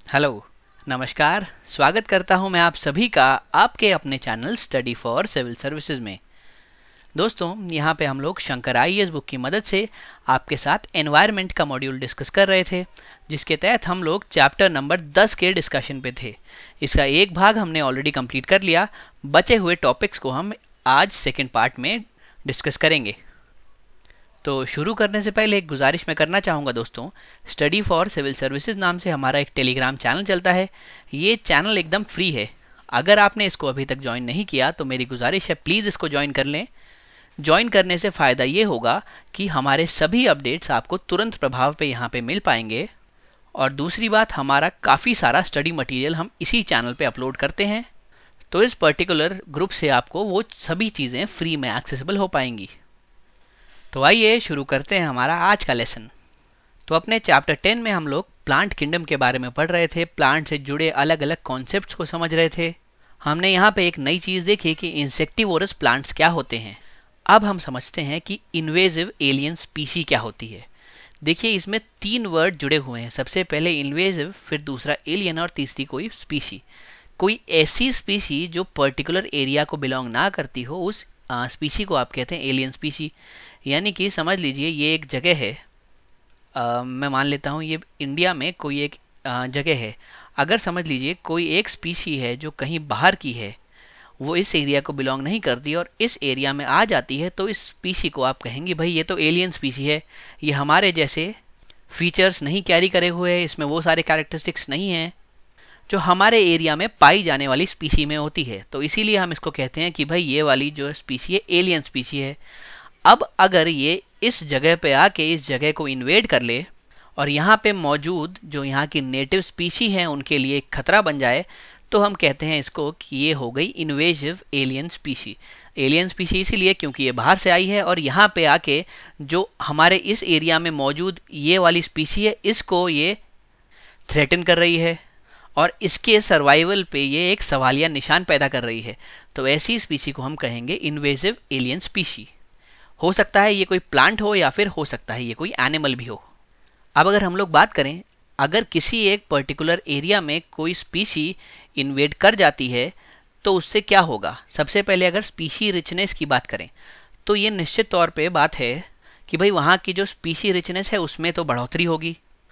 Hello, नमस्कार। स्वागत करता हूं मैं आप सभी का आपके अपने channel study for civil services में। दोस्तों, यहां पे हम लोग शंकर आईएएस बुक की मदद से आपके साथ एनवायरनमेंट का मॉड्यूल डिस्कस कर रहे थे, जिसके तहत हम लोग चैप्टर नंबर 10 के डिस्कशन पे थे। इसका एक भाग हमने ऑलरेडी कंप्लीट कर लिया। बचे हुए टॉपिक्स को हम आज सेकेंड पार्ट में डिस्कस करेंगे। तो शुरू करने से पहले एक गुजारिश मैं करना चाहूँगा दोस्तों, स्टडी फॉर सिविल सर्विसेज नाम से हमारा एक टेलीग्राम चैनल चलता है। ये चैनल एकदम फ्री है। अगर आपने इसको अभी तक ज्वाइन नहीं किया तो मेरी गुजारिश है, प्लीज़ इसको ज्वाइन कर लें। ज्वाइन करने से फ़ायदा ये होगा कि हमारे सभी अपडेट्स आपको तुरंत प्रभाव पे यहाँ पे मिल पाएंगे। और दूसरी बात, हमारा काफ़ी सारा स्टडी मटीरियल हम इसी चैनल पे अपलोड करते हैं, तो इस पर्टिकुलर ग्रुप से आपको वो सभी चीज़ें फ्री में एक्सेसिबल हो पाएंगी। तो आइए शुरू करते हैं हमारा आज का लेसन। तो अपने चैप्टर 10 में हम लोग प्लांट किंगडम के बारे में पढ़ रहे थे, प्लांट से जुड़े अलग अलग कॉन्सेप्ट्स को समझ रहे थे। हमने यहाँ पे एक नई चीज़ देखी कि इंसेक्टिवोरस प्लांट्स क्या होते हैं। अब हम समझते हैं कि इन्वेजिव एलियन स्पीशी क्या होती है। देखिए, इसमें 3 वर्ड जुड़े हुए हैं। सबसे पहले इन्वेजिव, फिर दूसरा एलियन और तीसरी कोई स्पीशी। कोई ऐसी स्पीशी जो पर्टिकुलर एरिया को बिलोंग ना करती हो, उस स्पीशी को आप कहते हैं एलियन स्पीशी। यानी कि समझ लीजिए ये एक जगह है, मैं मान लेता हूँ ये इंडिया में कोई एक जगह है। अगर समझ लीजिए कोई एक स्पीशी है जो कहीं बाहर की है, वो इस एरिया को बिलोंग नहीं करती और इस एरिया में आ जाती है, तो इस स्पीशी को आप कहेंगे भाई ये तो एलियन स्पीशी है, ये हमारे जैसे फीचर्स नहीं कैरी करे हुए है, इसमें वो सारे कैरेक्टरिस्टिक्स नहीं हैं जो हमारे एरिया में पाई जाने वाली स्पीशी में होती है। तो इसीलिए हम इसको कहते हैं कि भाई ये वाली जो स्पीशी है एलियन स्पीशी है। अब अगर ये इस जगह पे आके इस जगह को इन्वेड कर ले और यहाँ पे मौजूद जो यहाँ की नेटिव स्पीशी हैं उनके लिए एक खतरा बन जाए, तो हम कहते हैं इसको कि ये हो गई invasive alien species. Alien species इसीलिए क्योंकि ये बाहर से आई है और यहाँ पे आके जो हमारे इस एरिया में मौजूद ये वाली स्पीशी है, इसको ये थ्रेटन कर रही है और इसके सर्वाइवल पे ये एक सवालिया निशान पैदा कर रही है। तो ऐसी स्पीशी को हम कहेंगे इन्वेजिव एलियन स्पीशी। हो सकता है ये कोई प्लांट हो या फिर हो सकता है ये कोई एनिमल भी हो। अब अगर हम लोग बात करें, अगर किसी एक पर्टिकुलर एरिया में कोई स्पीशी इन्वेड कर जाती है तो उससे क्या होगा। सबसे पहले अगर स्पीशी रिचनेस की बात करें तो ये निश्चित तौर पे बात है कि भाई वहाँ की जो स्पीशी रिचनेस है उसमें तो बढ़ोतरी होगी।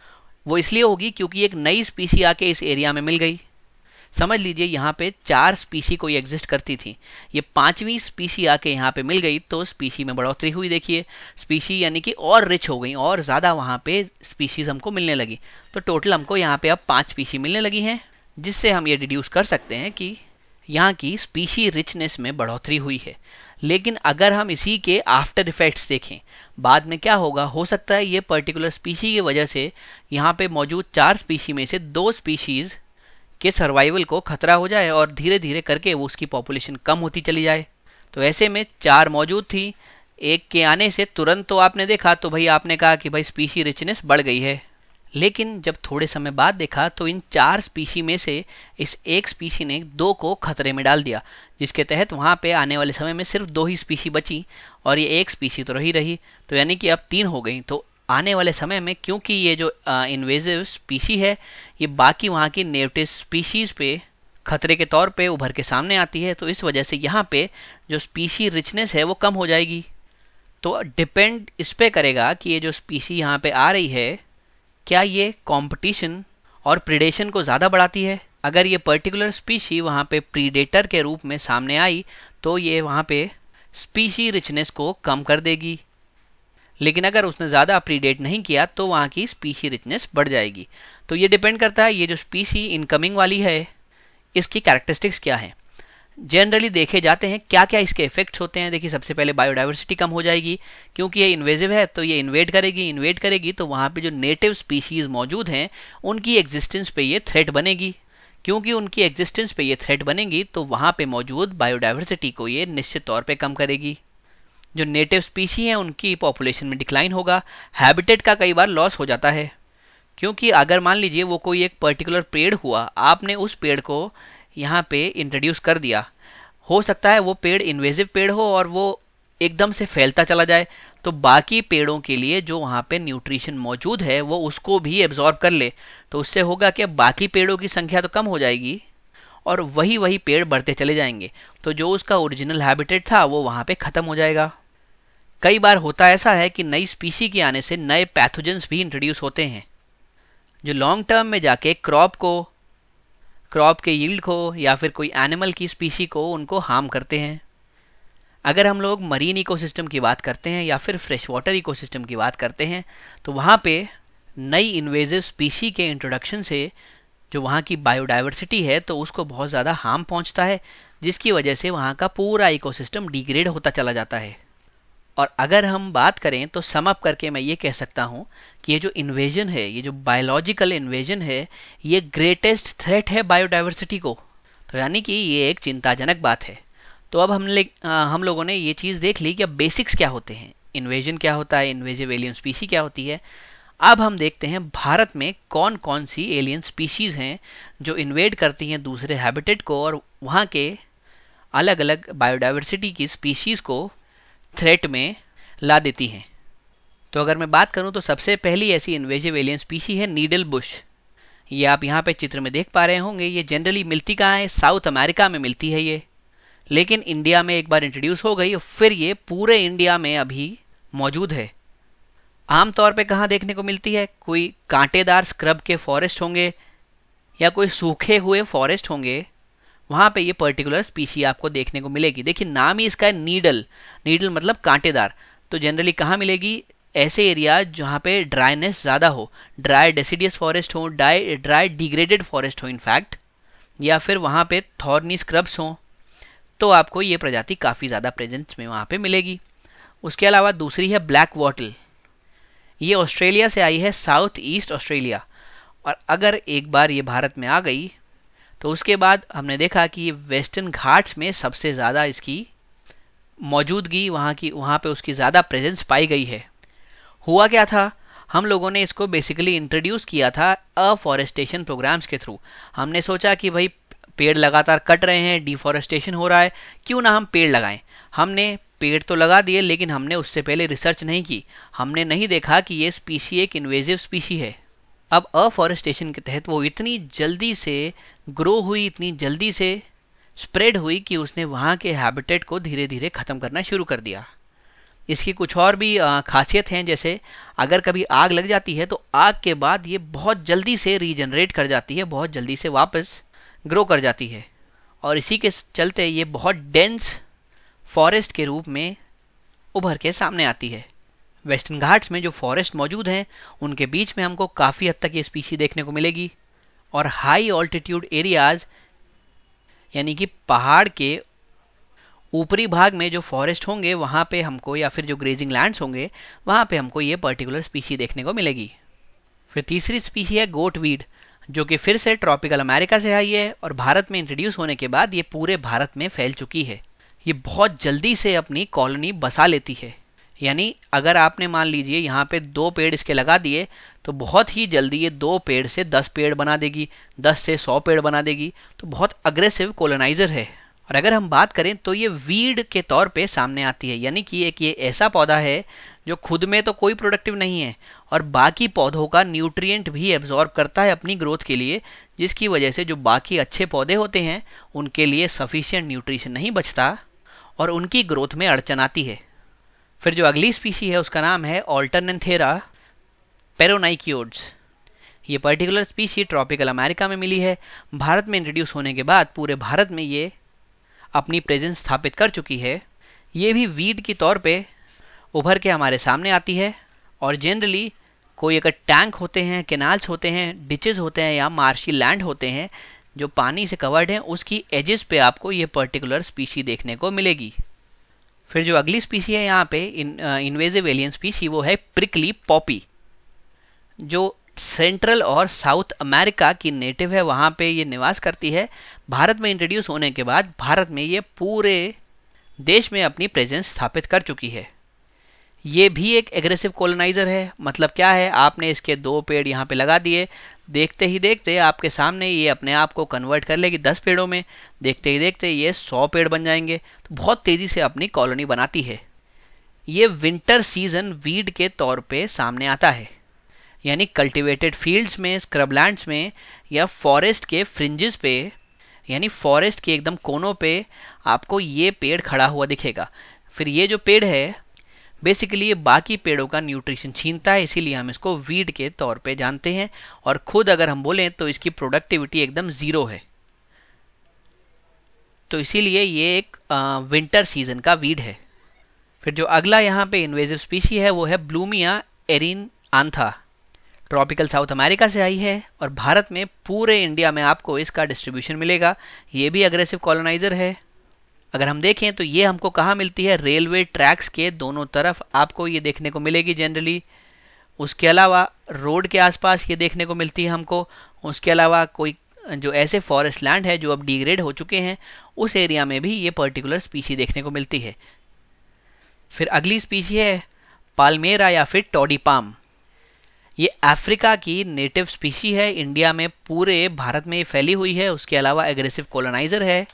वो इसलिए होगी क्योंकि एक नई स्पीशी आके इस एरिया में मिल गई। समझ लीजिए यहाँ पे 4 स्पीशी कोई एग्जिस्ट करती थी, ये 5वीं स्पीशी आके यहाँ पे मिल गई तो स्पीशी में बढ़ोतरी हुई। देखिए, स्पीशी यानी कि और रिच हो गई और ज़्यादा वहाँ पे स्पीशीज़ हमको मिलने लगी। तो टोटल हमको यहाँ पे अब 5 स्पीशी मिलने लगी हैं, जिससे हम ये डिड्यूस कर सकते हैं कि यहाँ की स्पीशी रिचनेस में बढ़ोतरी हुई है। लेकिन अगर हम इसी के आफ्टर इफेक्ट्स देखें, बाद में क्या होगा, हो सकता है ये पर्टिकुलर स्पीशी की वजह से यहाँ पे मौजूद 4 स्पीशी में से 2 स्पीशीज़ के सर्वाइवल को खतरा हो जाए और धीरे धीरे करके वो उसकी पॉपुलेशन कम होती चली जाए। तो ऐसे में 4 मौजूद थी, एक के आने से तुरंत तो आपने देखा तो भाई आपने कहा कि भाई स्पीशी रिचनेस बढ़ गई है। लेकिन जब थोड़े समय बाद देखा तो इन 4 स्पीशी में से इस एक स्पीशी ने 2 को खतरे में डाल दिया, जिसके तहत वहाँ पे आने वाले समय में सिर्फ 2 ही स्पीशी बची और ये एक स्पीशी तो रही। तो यानी कि अब 3 हो गई। तो आने वाले समय में क्योंकि ये जो इन्वेजिव स्पीशी है ये बाकी वहाँ की नेटिव स्पीशीज़ पे खतरे के तौर पे उभर के सामने आती है, तो इस वजह से यहाँ पे जो स्पीशी रिचनेस है वो कम हो जाएगी। तो डिपेंड इस पे करेगा कि ये जो स्पीशी यहाँ पे आ रही है, क्या ये कंपटीशन और प्रीडेशन को ज़्यादा बढ़ाती है। अगर ये पर्टिकुलर स्पीशी वहाँ पे प्रीडेटर के रूप में सामने आई तो ये वहाँ पे स्पीशी रिचनेस को कम कर देगी। लेकिन अगर उसने ज़्यादा प्रीडेट नहीं किया तो वहाँ की स्पीशी रिचनेस बढ़ जाएगी। तो ये डिपेंड करता है ये जो स्पीशी इनकमिंग वाली है इसकी कैरेक्टरिस्टिक्स क्या हैं। जनरली देखे जाते हैं क्या क्या इसके इफेक्ट्स होते हैं। देखिए, सबसे पहले बायोडाइवर्सिटी कम हो जाएगी, क्योंकि ये इन्वेजिव है तो ये इन्वेड करेगी तो वहाँ पे जो नेटिव स्पीशीज़ मौजूद हैं उनकी एग्जिस्टेंस पे ये थ्रेट बनेगी। क्योंकि उनकी एग्जिस्टेंस पे ये थ्रेट बनेगी तो वहाँ पे मौजूद बायोडाइवर्सिटी को ये निश्चित तौर पे कम करेगी। जो नेटिव स्पीशी हैं उनकी पॉपुलेशन में डिक्लाइन होगा। हैबिटेट का कई बार लॉस हो जाता है, क्योंकि अगर मान लीजिए वो कोई एक पर्टिकुलर पेड़ हुआ, आपने उस पेड़ को यहाँ पे इंट्रोड्यूस कर दिया, हो सकता है वो पेड़ इन्वेजिव पेड़ हो और वो एकदम से फैलता चला जाए तो बाकी पेड़ों के लिए जो वहाँ पे न्यूट्रिशन मौजूद है वो उसको भी एब्जॉर्ब कर ले, तो उससे होगा कि बाकी पेड़ों की संख्या तो कम हो जाएगी और वही वही पेड़ बढ़ते चले जाएंगे, तो जो उसका ओरिजिनल हैबिटेट था वो वहाँ पे ख़त्म हो जाएगा। कई बार होता ऐसा है कि नई स्पीशी के आने से नए पैथोजेंस भी इंट्रोड्यूस होते हैं जो लॉन्ग टर्म में जाके क्रॉप के यील्ड को या फिर कोई एनिमल की स्पीशी को उनको हार्म करते हैं। अगर हम लोग मरीन इकोसिस्टम की बात करते हैं या फिर फ्रेश वाटर इकोसिस्टम की बात करते हैं तो वहाँ पे नई इन्वेजिव स्पीशी के इंट्रोडक्शन से जो वहाँ की बायोडाइवर्सिटी है तो उसको बहुत ज़्यादा हार्म पहुँचता है, जिसकी वजह से वहाँ का पूरा इकोसिस्टम डिग्रेड होता चला जाता है। और अगर हम बात करें तो सम अप करके मैं ये कह सकता हूँ कि ये जो इन्वेजन है, ये जो बायोलॉजिकल इन्वेजन है, ये ग्रेटेस्ट थ्रेट है बायोडाइवर्सिटी को। तो यानी कि ये एक चिंताजनक बात है। तो अब हम लोगों ने ये चीज़ देख ली कि अब बेसिक्स क्या होते हैं, इन्वेजन क्या होता है, इन्वेजिव एलियन स्पीशी क्या होती है। अब हम देखते हैं भारत में कौन कौन सी एलियन स्पीशीज़ हैं जो इन्वेड करती हैं दूसरे हैबिटेट को और वहाँ के अलग अलग बायोडाइवर्सिटी की स्पीशीज़ को थ्रेट में ला देती हैं। तो अगर मैं बात करूं तो सबसे पहली ऐसी इन्वेजिव एलियन स्पीशी है नीडल बुश। ये आप यहाँ पे चित्र में देख पा रहे होंगे। ये जनरली मिलती कहाँ है, साउथ अमेरिका में मिलती है ये, लेकिन इंडिया में एक बार इंट्रोड्यूस हो गई और फिर ये पूरे इंडिया में अभी मौजूद है। आमतौर पे कहाँ देखने को मिलती है, कोई कांटेदार स्क्रब के फॉरेस्ट होंगे या कोई सूखे हुए फॉरेस्ट होंगे, वहाँ पे ये पर्टिकुलर स्पीशी आपको देखने को मिलेगी। देखिए नाम ही इसका है नीडल, नीडल मतलब कांटेदार। तो जनरली कहाँ मिलेगी, ऐसे एरिया जहाँ पे ड्राइनेस ज़्यादा हो, ड्राई डेसिडियस फॉरेस्ट हो, ड्राई डिग्रेडेड फॉरेस्ट हो इनफैक्ट, या फिर वहाँ पे थॉर्नी स्क्रब्स हों, तो आपको ये प्रजाति काफ़ी ज़्यादा प्रेजेंस में वहाँ पे मिलेगी। उसके अलावा दूसरी है ब्लैक वॉटल। ये ऑस्ट्रेलिया से आई है, साउथ ईस्ट ऑस्ट्रेलिया, और अगर एक बार ये भारत में आ गई तो उसके बाद हमने देखा कि ये वेस्टर्न घाट्स में सबसे ज़्यादा इसकी मौजूदगी, वहाँ पे उसकी ज़्यादा प्रेजेंस पाई गई है। हुआ क्या था, हम लोगों ने इसको बेसिकली इंट्रोड्यूस किया था अफॉरेस्टेशन प्रोग्राम्स के थ्रू। हमने सोचा कि भाई पेड़ लगातार कट रहे हैं, डिफॉरेस्टेशन हो रहा है, क्यों ना हम पेड़ लगाएं। हमने पेड़ तो लगा दिए, लेकिन हमने उससे पहले रिसर्च नहीं की। हमने नहीं देखा कि ये स्पीशी एक इन्वेजिव स्पीशी है। अब अफॉरेस्टेशन के तहत वो इतनी जल्दी से ग्रो हुई, इतनी जल्दी से स्प्रेड हुई कि उसने वहाँ के हैबिटेट को धीरे धीरे ख़त्म करना शुरू कर दिया। इसकी कुछ और भी खासियत हैं, जैसे अगर कभी आग लग जाती है तो आग के बाद ये बहुत जल्दी से रीजनरेट कर जाती है, बहुत जल्दी से वापस ग्रो कर जाती है, और इसी के चलते ये बहुत डेंस फॉरेस्ट के रूप में उभर के सामने आती है। वेस्टर्न घाट्स में जो फॉरेस्ट मौजूद हैं उनके बीच में हमको काफ़ी हद तक ये स्पीशी देखने को मिलेगी, और हाई ऑल्टीट्यूड एरियाज़ यानी कि पहाड़ के ऊपरी भाग में जो फॉरेस्ट होंगे वहाँ पे हमको, या फिर जो ग्रेजिंग लैंड्स होंगे वहाँ पे हमको ये पर्टिकुलर स्पीशी देखने को मिलेगी। फिर तीसरी स्पीशी है गोट वीड, जो कि फिर से ट्रॉपिकल अमेरिका से आई है और भारत में इंट्रोड्यूस होने के बाद ये पूरे भारत में फैल चुकी है। ये बहुत जल्दी से अपनी कॉलोनी बसा लेती है, यानी अगर आपने मान लीजिए यहाँ पे 2 पेड़ इसके लगा दिए तो बहुत ही जल्दी ये 2 पेड़ से 10 पेड़ बना देगी, 10 से 100 पेड़ बना देगी। तो बहुत अग्रेसिव कॉलोनाइजर है। और अगर हम बात करें तो ये वीड के तौर पे सामने आती है, यानी कि एक ये ऐसा पौधा है जो खुद में तो कोई प्रोडक्टिव नहीं है और बाकी पौधों का न्यूट्रिएंट भी एब्जॉर्ब करता है अपनी ग्रोथ के लिए, जिसकी वजह से जो बाकी अच्छे पौधे होते हैं उनके लिए सफिशिएंट न्यूट्रिशन नहीं बचता और उनकी ग्रोथ में अड़चन आती है। फिर जो अगली स्पीशी है उसका नाम है ऑल्टरनेंथेरा पेरोनाइकियोड्स। ये पर्टिकुलर स्पीशी ट्रॉपिकल अमेरिका में मिली है। भारत में इंट्रोड्यूस होने के बाद पूरे भारत में ये अपनी प्रेजेंस स्थापित कर चुकी है। ये भी वीड के तौर पे उभर के हमारे सामने आती है, और जनरली कोई अगर टैंक होते हैं, कैनाल्स होते हैं, डिचेस होते हैं या मार्शी लैंड होते हैं जो पानी से कवर्ड हैं, उसकी एजेस पे आपको ये पर्टिकुलर स्पीशी देखने को मिलेगी। फिर जो अगली स्पीशी है यहाँ पे इन्वेजिव एलियन स्पीशी, वो है प्रिकली पॉपी, जो सेंट्रल और साउथ अमेरिका की नेटिव है, वहाँ पे ये निवास करती है। भारत में इंट्रोड्यूस होने के बाद भारत में ये पूरे देश में अपनी प्रेजेंस स्थापित कर चुकी है। ये भी एक एग्रेसिव कॉलोनाइजर है। मतलब क्या है, आपने इसके 2 पेड़ यहाँ पे लगा दिए, देखते ही देखते आपके सामने ये अपने आप को कन्वर्ट कर लेगी 10 पेड़ों में, देखते ही देखते ये 100 पेड़ बन जाएंगे। तो बहुत तेज़ी से अपनी कॉलोनी बनाती है। ये विंटर सीजन वीड के तौर पे सामने आता है, यानी कल्टीवेटेड फील्ड्स में, स्क्रबलैंड्स में या फॉरेस्ट के फ्रिंजेस पे, यानी फॉरेस्ट के एकदम कोनों पे आपको ये पेड़ खड़ा हुआ दिखेगा। फिर ये जो पेड़ है बेसिकली ये बाकी पेड़ों का न्यूट्रिशन छीनता है, इसीलिए हम इसको वीड के तौर पे जानते हैं। और खुद अगर हम बोलें तो इसकी प्रोडक्टिविटी एकदम ज़ीरो है, तो इसीलिए ये एक विंटर सीजन का वीड है। फिर जो अगला यहाँ पे इन्वेजिव स्पीशी है वो है Blumea eriantha. Tropical South America से आई है और भारत में पूरे इंडिया में आपको इसका डिस्ट्रीब्यूशन मिलेगा। ये भी अग्रेसिव कॉलोनाइजर है। अगर हम देखें तो ये हमको कहाँ मिलती है, रेलवे ट्रैक्स के दोनों तरफ आपको ये देखने को मिलेगी जनरली। उसके अलावा रोड के आसपास ये देखने को मिलती है हमको। उसके अलावा कोई जो ऐसे फॉरेस्ट लैंड है जो अब डिग्रेड हो चुके हैं उस एरिया में भी ये पर्टिकुलर स्पीशी देखने को मिलती है। फिर अगली स्पीशी है पाल्मेरा या फिर टॉडी पाम। ये अफ्रीका की नेटिव स्पीशी है, इंडिया में पूरे भारत में ये फैली हुई है। उसके अलावा एग्रेसिव कॉलोनाइजर है।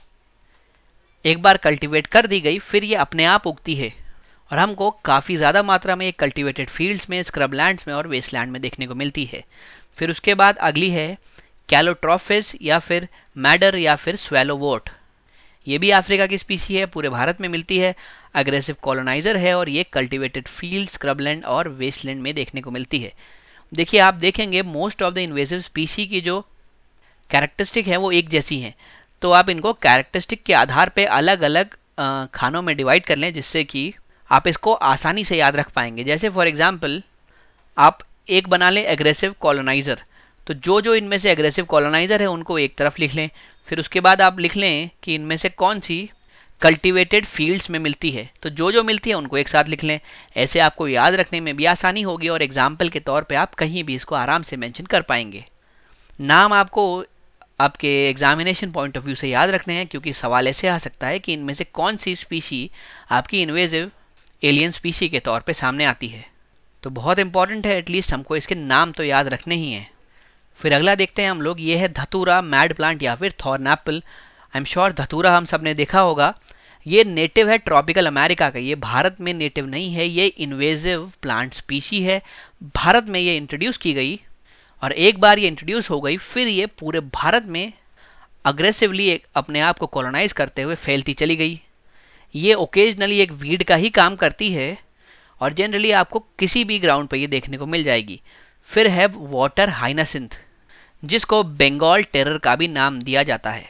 एक बार कल्टीवेट कर दी गई फिर ये अपने आप उगती है और हमको काफ़ी ज़्यादा मात्रा में ये कल्टीवेटेड फील्ड्स में, स्क्रबलैंड्स में और वेस्टलैंड में देखने को मिलती है। फिर उसके बाद अगली है कैलोट्रोफिस या फिर मैडर या फिर स्वेलोवोट। ये भी अफ्रीका की स्पीशी है, पूरे भारत में मिलती है, अग्रेसिव कॉलोनाइजर है और ये कल्टीवेटेड फील्ड, स्क्रबलैंड और वेस्टलैंड में देखने को मिलती है। देखिए आप देखेंगे most of the invasive species की जो कैरेक्टरिस्टिक है वो एक जैसी हैं, तो आप इनको कैरेक्टरिस्टिक के आधार पे अलग अलग खानों में डिवाइड कर लें जिससे कि आप इसको आसानी से याद रख पाएंगे। जैसे फॉर एग्जांपल आप एक बना लें एग्रेसिव कॉलोनाइजर, तो जो जो इनमें से एग्रेसिव कॉलोनाइजर है उनको एक तरफ लिख लें। फिर उसके बाद आप लिख लें कि इनमें से कौन सी कल्टीवेटेड फील्ड्स में मिलती है, तो जो जो मिलती है उनको एक साथ लिख लें। ऐसे आपको याद रखने में भी आसानी होगी और एग्जाम्पल के तौर पे आप कहीं भी इसको आराम से मेंशन कर पाएंगे। नाम आपको आपके एग्जामिनेशन पॉइंट ऑफ व्यू से याद रखने हैं, क्योंकि सवाल ऐसे आ सकता है कि इनमें से कौन सी स्पीशी आपकी इन्वेजिव एलियन स्पीशी के तौर पे सामने आती है। तो बहुत इंपॉर्टेंट है, एटलीस्ट हमको इसके नाम तो याद रखने ही हैं। फिर अगला देखते हैं हम लोग, ये है धतूरा मैड प्लांट या फिर thorn apple. I am sure dhatura हम सब ने देखा होगा। ये नेटिव है ट्रॉपिकल अमेरिका का, ये भारत में नेटिव नहीं है, ये इन्वेजिव प्लांट स्पीशी है। भारत में ये इंट्रोड्यूस की गई और एक बार ये इंट्रोड्यूस हो गई फिर ये पूरे भारत में अग्रेसिवली अपने आप को कॉलोनाइज करते हुए फैलती चली गई। ये ओकेजनली एक वीड का ही काम करती है और जनरली आपको किसी भी ग्राउंड पर ये देखने को मिल जाएगी। फिर है वाटर हाइनासिंथ, जिसको बंगाल टेरर का भी नाम दिया जाता है।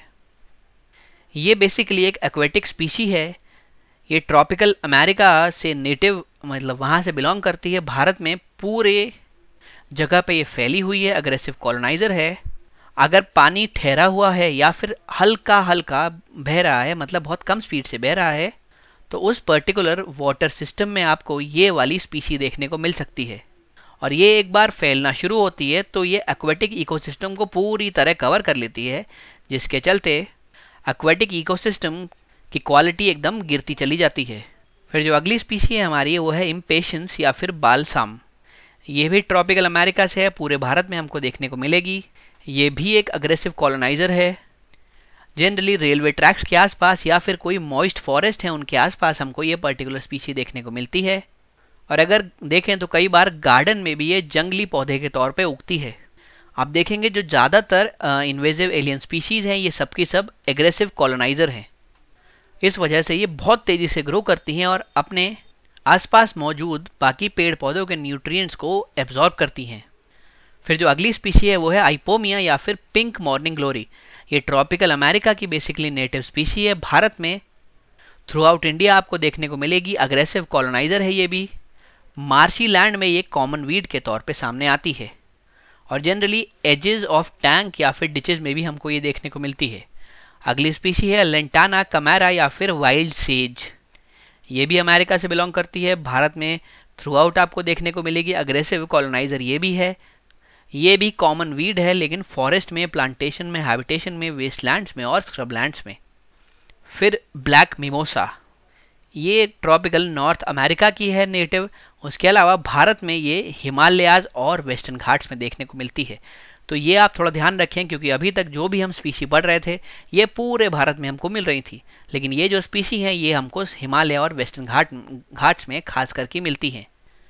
ये बेसिकली एक एक्वेटिक स्पीशी है। ये ट्रॉपिकल अमेरिका से नेटिव, मतलब वहाँ से बिलोंग करती है। भारत में पूरे जगह पे ये फैली हुई है, अग्रेसिव कॉलोनाइजर है। अगर पानी ठहरा हुआ है या फिर हल्का हल्का बह रहा है, मतलब बहुत कम स्पीड से बह रहा है, तो उस पर्टिकुलर वाटर सिस्टम में आपको ये वाली स्पीशी देखने को मिल सकती है। और ये एक बार फैलना शुरू होती है तो ये एक्वेटिक इकोसिस्टम को पूरी तरह कवर कर लेती है, जिसके चलते एक्वेटिक इकोसिस्टम की क्वालिटी एकदम गिरती चली जाती है। फिर जो अगली स्पीशी है हमारी वो है इम्पेशंस या फिर बालसाम। ये भी ट्रॉपिकल अमेरिका से है, पूरे भारत में हमको देखने को मिलेगी। ये भी एक अग्रेसिव कॉलोनाइजर है। जनरली रेलवे ट्रैक्स के आसपास या फिर कोई मॉइस्ट फॉरेस्ट है उनके आसपास हमको ये पर्टिकुलर स्पीशी देखने को मिलती है। और अगर देखें तो कई बार गार्डन में भी ये जंगली पौधे के तौर पे उगती है। आप देखेंगे जो ज़्यादातर इन्वेजिव एलियन स्पीशीज़ हैं ये सब की सब एग्रेसिव कॉलोनाइजर हैं। इस वजह से ये बहुत तेज़ी से ग्रो करती हैं और अपने आसपास मौजूद बाकी पेड़ पौधों के न्यूट्रिएंट्स को एब्जॉर्ब करती हैं। फिर जो अगली स्पीशी है वो है आइपोमिया या फिर पिंक मॉर्निंग ग्लोरी। ये ट्रॉपिकल अमेरिका की बेसिकली नेटिव स्पीशी है। भारत में थ्रू आउट इंडिया आपको देखने को मिलेगी। अग्रेसिव कॉलोनाइजर है ये भी। मार्शी लैंड में ये कॉमन वीड के तौर पे सामने आती है और जनरली एजेस ऑफ टैंक या फिर डिचेज में भी हमको ये देखने को मिलती है। अगली स्पीशी है लेंटाना कमैरा या फिर वाइल्ड सेज। ये भी अमेरिका से बिलोंग करती है। भारत में थ्रू आउट आपको देखने को मिलेगी। अग्रेसिव कॉलोनाइजर ये भी है। ये भी कॉमन वीड है लेकिन फॉरेस्ट में, प्लांटेशन में, हैबिटेशन में, वेस्टलैंड्स में और स्क्रबलैंड्स में। फिर ब्लैक मिमोसा, ये ट्रॉपिकल नॉर्थ अमेरिका की है नेटिव। उसके अलावा भारत में ये हिमालयाज और वेस्टर्न घाट्स में देखने को मिलती है। तो ये आप थोड़ा ध्यान रखें, क्योंकि अभी तक जो भी हम स्पीशी पढ़ रहे थे ये पूरे भारत में हमको मिल रही थी, लेकिन ये जो स्पीशी है ये हमको हिमालय और वेस्टर्न घाट्स में खास करके मिलती हैं।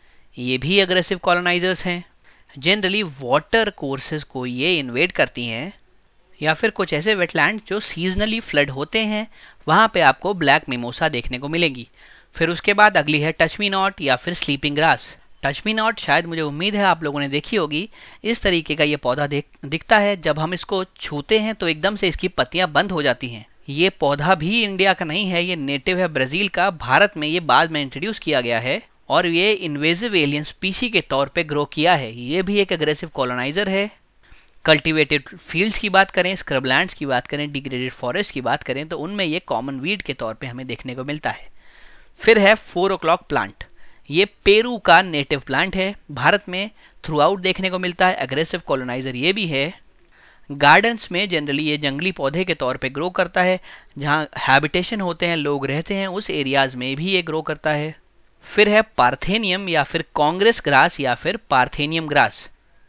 ये भी अग्रेसिव कॉलोनाइजर्स हैं। जनरली वाटर कोर्सेज को ये इन्वेड करती हैं, या फिर कुछ ऐसे वेटलैंड जो सीजनली फ्लड होते हैं, वहाँ पे आपको ब्लैक मिमोसा देखने को मिलेगी। फिर उसके बाद अगली है टच मी नॉट या फिर sleeping grass. Touch me not शायद मुझे उम्मीद है आप लोगों ने देखी होगी। इस तरीके का ये पौधा दिखता है, जब हम इसको छूते हैं तो एकदम से इसकी पत्तियां बंद हो जाती हैं। ये पौधा भी इंडिया का नहीं है, ये नेटिव है ब्राज़ील का। भारत में ये बाद में इंट्रोड्यूस किया गया है और ये इन्वेजिव एलियन स्पीशी के तौर पे ग्रो किया है। ये भी एक एग्रेसिव कॉलोनाइजर है। कल्टिवेटेड फील्ड्स की बात करें, स्क्रबलैंड्स की बात करें, डिग्रेडेड फॉरेस्ट की बात करें तो उनमें ये कॉमन वीड के तौर पे हमें देखने को मिलता है। फिर है 4 o'clock प्लांट। ये पेरू का नेटिव प्लांट है, भारत में थ्रू आउट देखने को मिलता है। एग्रेसिव कॉलोनाइजर ये भी है। गार्डन्स में जनरली ये जंगली पौधे के तौर पे ग्रो करता है, जहाँ हैबिटेशन होते हैं, लोग रहते हैं, उस एरियाज में भी ये ग्रो करता है। फिर है पार्थेनियम या फिर कांग्रेस ग्रास या फिर पार्थेनियम ग्रास।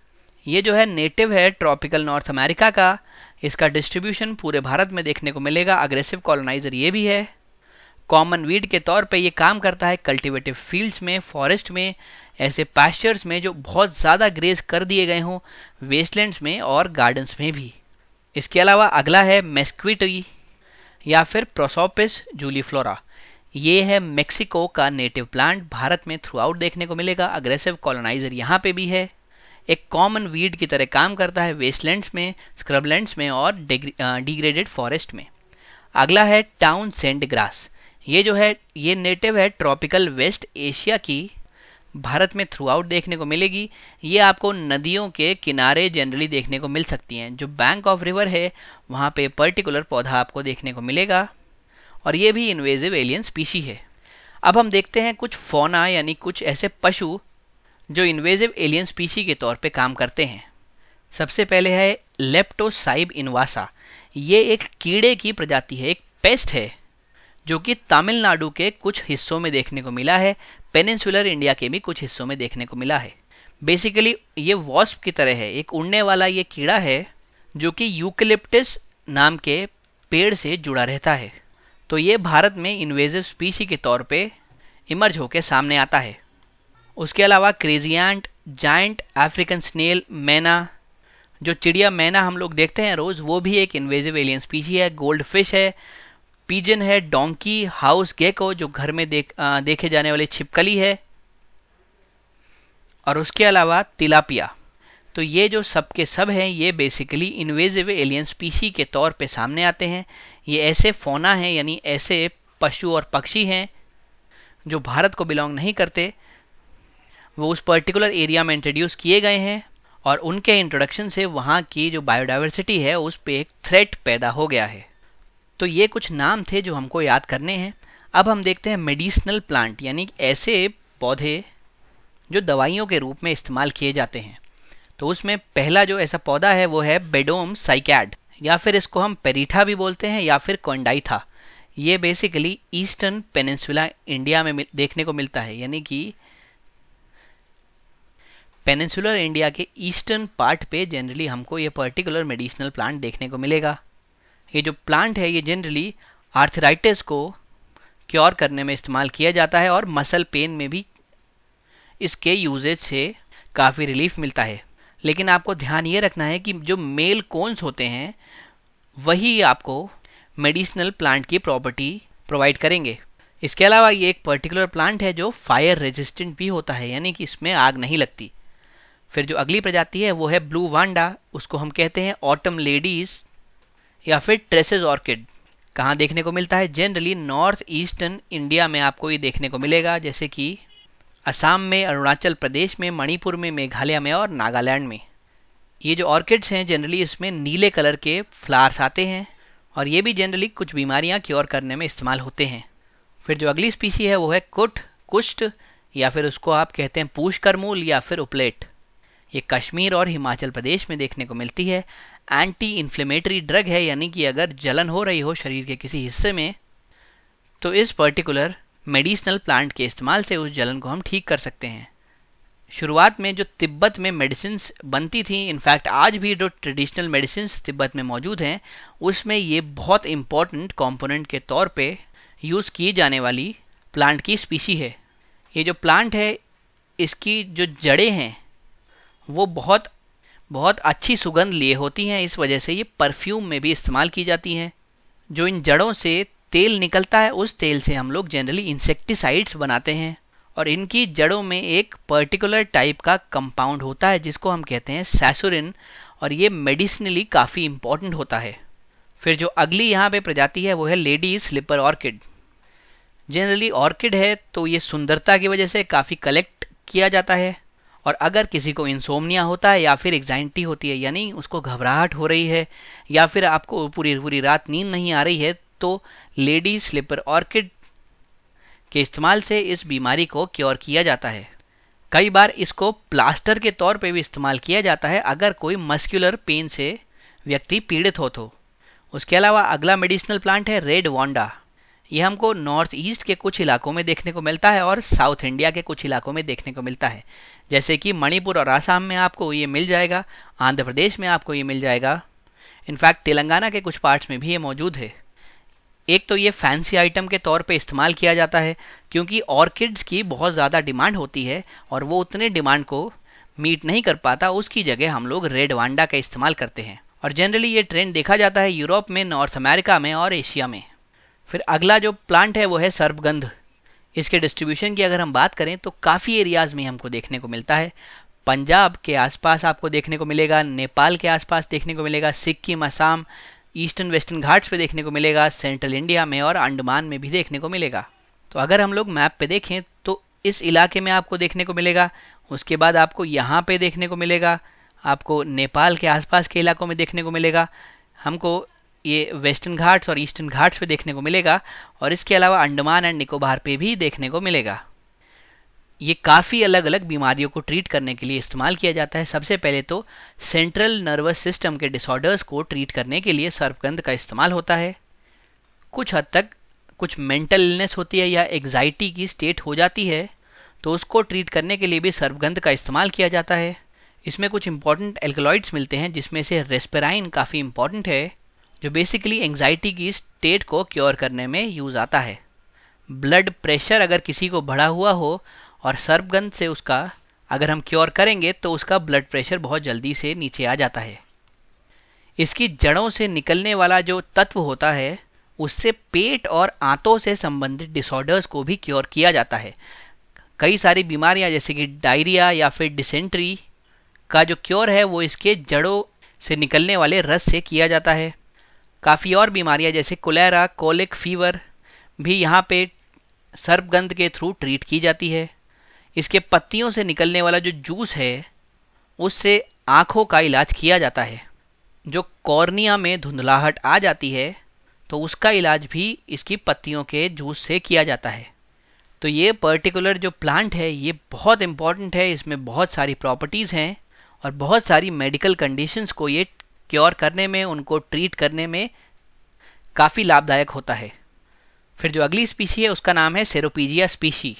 ये जो है नेटिव है ट्रॉपिकल नॉर्थ अमेरिका का। इसका डिस्ट्रीब्यूशन पूरे भारत में देखने को मिलेगा। अग्रेसिव कॉलोनाइजर ये भी है। कॉमन वीड के तौर पे ये काम करता है कल्टिवेटिव फील्ड्स में, फॉरेस्ट में, ऐसे पैस्चर्स में जो बहुत ज़्यादा ग्रेज कर दिए गए हों, वेस्टलैंड्स में और गार्डन्स में भी। इसके अलावा अगला है मेस्क्विटी या फिर प्रोसोपिस जूलीफ्लोरा। ये है मेक्सिको का नेटिव प्लांट, भारत में थ्रू आउट देखने को मिलेगा। अग्रेसिव कॉलोनाइजर यहाँ पे भी है। एक कॉमन वीड की तरह काम करता है वेस्टलैंड्स में, स्क्रबलैंड्स में और डिग्रेडेड फॉरेस्ट में। अगला है टाउन सेंड ग्रास। ये जो है ये नेटिव है ट्रॉपिकल वेस्ट एशिया की, भारत में थ्रू आउट देखने को मिलेगी। ये आपको नदियों के किनारे जनरली देखने को मिल सकती हैं। जो बैंक ऑफ रिवर है वहाँ पे पर्टिकुलर पौधा आपको देखने को मिलेगा और ये भी इन्वेजिव एलियन स्पीशी है। अब हम देखते हैं कुछ फौना यानी कुछ ऐसे पशु जो इन्वेजिव एलियन स्पीशी के तौर पे काम करते हैं। सबसे पहले है लेप्टोसाइब इनवासा। ये एक कीड़े की प्रजाति है, एक पेस्ट है जो कि तमिलनाडु के कुछ हिस्सों में देखने को मिला है, पेनिनसुलर इंडिया के भी कुछ हिस्सों में देखने को मिला है। बेसिकली ये वॉस्प की तरह है, एक उड़ने वाला ये कीड़ा है जो कि यूकेलिप्टस नाम के पेड़ से जुड़ा रहता है। तो ये भारत में इन्वेजिव स्पीशी के तौर पे इमर्ज होकर सामने आता है। उसके अलावा crazy ant, giant African snail, myna, जो चिड़िया मैना हम लोग देखते हैं रोज़, वो भी एक इन्वेजिव एलियन स्पीशी है। गोल्ड फिश है, पिजन है, डोंकी, हाउस गेको जो घर में देखे जाने वाली छिपकली है, और उसके अलावा तिलापिया। तो ये जो सब के सब हैं ये बेसिकली इन्वेजिव एलियन स्पीशी के तौर पे सामने आते हैं। ये ऐसे फौना हैं यानी ऐसे पशु और पक्षी हैं जो भारत को बिलोंग नहीं करते, वो उस पर्टिकुलर एरिया में इंट्रोड्यूस किए गए हैं और उनके इंट्रोडक्शन से वहाँ की जो बायोडाइवर्सिटी है उस पर एक थ्रेट पैदा हो गया है। तो ये कुछ नाम थे जो हमको याद करने हैं। अब हम देखते हैं मेडिसिनल प्लांट यानी ऐसे पौधे जो दवाइयों के रूप में इस्तेमाल किए जाते हैं। तो उसमें पहला जो ऐसा पौधा है वो है बेडोम साइकैड, या फिर इसको हम पेरीठा भी बोलते हैं या फिर कोंडाइथा। ये बेसिकली ईस्टर्न पेनिनसुला इंडिया में देखने को मिलता है, यानी कि पेनिनसुलर इंडिया के ईस्टर्न पार्ट पे जनरली हमको ये पर्टिकुलर मेडिसिनल प्लांट देखने को मिलेगा। ये जो प्लांट है ये जनरली आर्थराइटिस को क्योर करने में इस्तेमाल किया जाता है और मसल पेन में भी इसके यूजेज से काफ़ी रिलीफ मिलता है। लेकिन आपको ध्यान ये रखना है कि जो मेल कोन्स होते हैं वही आपको मेडिसिनल प्लांट की प्रॉपर्टी प्रोवाइड करेंगे। इसके अलावा ये एक पर्टिकुलर प्लांट है जो फायर रेजिस्टेंट भी होता है, यानी कि इसमें आग नहीं लगती। फिर जो अगली प्रजाति है वो है ब्लू वांडा, उसको हम कहते हैं ऑटम लेडीज या फिर ट्रेसेस ऑर्किड। कहाँ देखने को मिलता है? जनरली नॉर्थ ईस्टर्न इंडिया में आपको ये देखने को मिलेगा, जैसे कि असम में, अरुणाचल प्रदेश में, मणिपुर में, मेघालय में और नागालैंड में। ये जो ऑर्किड्स हैं जनरली इसमें नीले कलर के फ्लावर्स आते हैं और ये भी जनरली कुछ बीमारियां क्योर करने में इस्तेमाल होते हैं। फिर जो अगली स्पीशी है वो है कुष्ठ या फिर उसको आप कहते हैं पूषकरमूल या फिर उपलेट। ये कश्मीर और हिमाचल प्रदेश में देखने को मिलती है। एंटी इन्फ्लेमेटरी ड्रग है, यानी कि अगर जलन हो रही हो शरीर के किसी हिस्से में तो इस पर्टिकुलर मेडिसिनल प्लांट के इस्तेमाल से उस जलन को हम ठीक कर सकते हैं। शुरुआत में जो तिब्बत में मेडिसिन्स बनती थी, इनफैक्ट आज भी जो ट्रेडिशनल मेडिसिन्स तिब्बत में मौजूद हैं, उसमें ये बहुत इम्पॉर्टेंट कंपोनेंट के तौर पे यूज़ की जाने वाली प्लांट की स्पीशी है। ये जो प्लांट है, इसकी जो जड़ें हैं वो बहुत बहुत अच्छी सुगंध लिए होती हैं, इस वजह से ये परफ्यूम में भी इस्तेमाल की जाती हैं। जो इन जड़ों से तेल निकलता है, उस तेल से हम लोग जनरली इंसेक्टिसाइड्स बनाते हैं, और इनकी जड़ों में एक पर्टिकुलर टाइप का कंपाउंड होता है जिसको हम कहते हैं सैसुरिन, और ये मेडिसिनली काफ़ी इम्पॉर्टेंट होता है। फिर जो अगली यहाँ पे प्रजाति है वो है lady slipper orchid. Generally orchid है तो ये सुंदरता की वजह से काफ़ी कलेक्ट किया जाता है, और अगर किसी को इंसोम्निया होता है या फिर एग्जाइटी होती है, यानी उसको घबराहट हो रही है या फिर आपको पूरी पूरी रात नींद नहीं आ रही है, तो लेडी स्लीपर ऑर्किड के इस्तेमाल से इस बीमारी को क्योर किया जाता है। कई बार इसको प्लास्टर के तौर पे भी इस्तेमाल किया जाता है अगर कोई मस्कुलर पेन से व्यक्ति पीड़ित हो तो। उसके अलावा अगला मेडिसिनल प्लांट है रेड वांडा। ये हमको नॉर्थ ईस्ट के कुछ इलाकों में देखने को मिलता है और साउथ इंडिया के कुछ इलाकों में देखने को मिलता है, जैसे कि मणिपुर और आसाम में आपको ये मिल जाएगा, आंध्र प्रदेश में आपको ये मिल जाएगा, इनफैक्ट तेलंगाना के कुछ पार्ट्स में भी ये मौजूद है। एक तो ये फैंसी आइटम के तौर पे इस्तेमाल किया जाता है क्योंकि ऑर्किड्स की बहुत ज़्यादा डिमांड होती है और वो उतने डिमांड को मीट नहीं कर पाता, उसकी जगह हम लोग रेड वांडा का इस्तेमाल करते हैं, और जनरली ये ट्रेंड देखा जाता है यूरोप में, नॉर्थ अमेरिका में और एशिया में। फिर अगला जो प्लांट है वो है सर्पगंध। इसके डिस्ट्रीब्यूशन की अगर हम बात करें तो काफ़ी एरियाज़ में हमको देखने को मिलता है। पंजाब के आसपास आपको देखने को मिलेगा, नेपाल के आसपास देखने को मिलेगा, सिक्किम, असम, ईस्टर्न वेस्टर्न घाट्स पे देखने को मिलेगा, सेंट्रल इंडिया में और अंडमान में भी देखने को मिलेगा। तो अगर हम लोग मैप पे देखें तो इस इलाके में आपको देखने को मिलेगा, उसके बाद आपको यहाँ पे देखने को मिलेगा, आपको नेपाल के आसपास के इलाकों में देखने को मिलेगा, हमको ये वेस्टर्न घाट्स और ईस्टर्न घाट्स पे देखने को मिलेगा, और इसके अलावा अंडमान एंड निकोबार पे भी देखने को मिलेगा। ये काफ़ी अलग अलग बीमारियों को ट्रीट करने के लिए इस्तेमाल किया जाता है। सबसे पहले तो सेंट्रल नर्वस सिस्टम के डिसऑर्डर्स को ट्रीट करने के लिए सर्पगंध का इस्तेमाल होता है। कुछ हद तक कुछ मेंटल इलनेस होती है या एग्जाइटी की स्टेट हो जाती है तो उसको ट्रीट करने के लिए भी सर्पगंध का इस्तेमाल किया जाता है। इसमें कुछ इंपॉर्टेंट एल्कलॉइड्स मिलते हैं जिसमें से रेस्पेराइन काफ़ी इंपॉर्टेंट है, जो बेसिकली एंग्जाइटी की स्टेट को क्योर करने में यूज़ आता है। ब्लड प्रेशर अगर किसी को बढ़ा हुआ हो और सर्पगंध से उसका अगर हम क्योर करेंगे तो उसका ब्लड प्रेशर बहुत जल्दी से नीचे आ जाता है। इसकी जड़ों से निकलने वाला जो तत्व होता है उससे पेट और आंतों से संबंधित डिसऑर्डर्स को भी क्योर किया जाता है। कई सारी बीमारियां जैसे कि डायरिया या फिर डिसेंट्री का जो क्योर है वो इसके जड़ों से निकलने वाले रस से किया जाता है। काफ़ी और बीमारियां जैसे कोलेरा, कोलिक फीवर भी यहाँ पे सर्पगंध के थ्रू ट्रीट की जाती है। इसके पत्तियों से निकलने वाला जो जूस है उससे आँखों का इलाज किया जाता है। जो कॉर्निया में धुंधलाहट आ जाती है तो उसका इलाज भी इसकी पत्तियों के जूस से किया जाता है। तो ये पर्टिकुलर जो प्लांट है ये बहुत इम्पॉर्टेंट है, इसमें बहुत सारी प्रॉपर्टीज़ हैं और बहुत सारी मेडिकल कंडीशंस को ये क्योर करने में, उनको ट्रीट करने में काफ़ी लाभदायक होता है। फिर जो अगली स्पीशी है उसका नाम है सेरोपीजिया स्पीशी।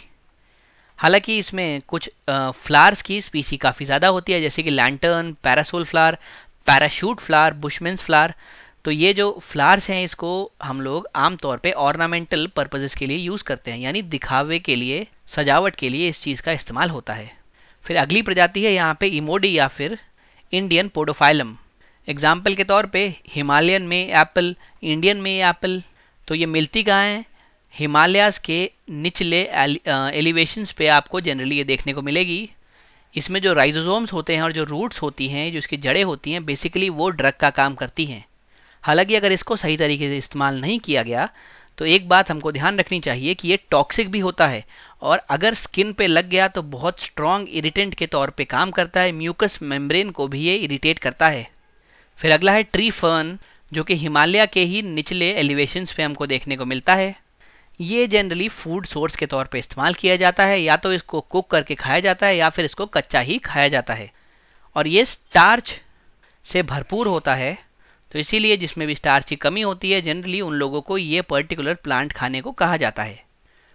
हालांकि इसमें कुछ फ्लावर्स की स्पीशी काफ़ी ज़्यादा होती है जैसे कि lantern, parasol flower, parachute flower, bushman's flower. तो ये जो फ्लावर्स हैं इसको हम लोग आमतौर पे ऑर्नामेंटल पर्पसेस के लिए यूज़ करते हैं, यानी दिखावे के लिए, सजावट के लिए इस चीज़ का इस्तेमाल होता है। फिर अगली प्रजाति है यहाँ पे इमोडी या फिर इंडियन पोडोफाइलम। एग्जाम्पल के तौर पे हिमालयन में एप्पल, इंडियन में एप्पल। तो ये मिलती कहाँ हैं? हिमालयाज़ के निचले एलिवेशंस पे आपको जनरली ये देखने को मिलेगी। इसमें जो राइजोसोम्स होते हैं और जो रूट्स होती हैं, जो इसकी जड़ें होती हैं, बेसिकली वो ड्रग का काम करती हैं। हालांकि अगर इसको सही तरीके से इस्तेमाल नहीं किया गया तो एक बात हमको ध्यान रखनी चाहिए कि ये टॉक्सिक भी होता है और अगर स्किन पे लग गया तो बहुत स्ट्रॉन्ग इरिटेंट के तौर पे काम करता है। म्यूकस मेम्ब्रेन को भी ये इरिटेट करता है। फिर अगला है ट्री फर्न, जो कि हिमालय के ही निचले एलिवेशंस पे हमको देखने को मिलता है। ये जनरली फूड सोर्स के तौर पे इस्तेमाल किया जाता है, या तो इसको कुक करके खाया जाता है या फिर इसको कच्चा ही खाया जाता है। और ये स्टार्च से भरपूर होता है, तो इसीलिए जिसमें भी स्टार्च की कमी होती है जनरली उन लोगों को ये पर्टिकुलर प्लांट खाने को कहा जाता है।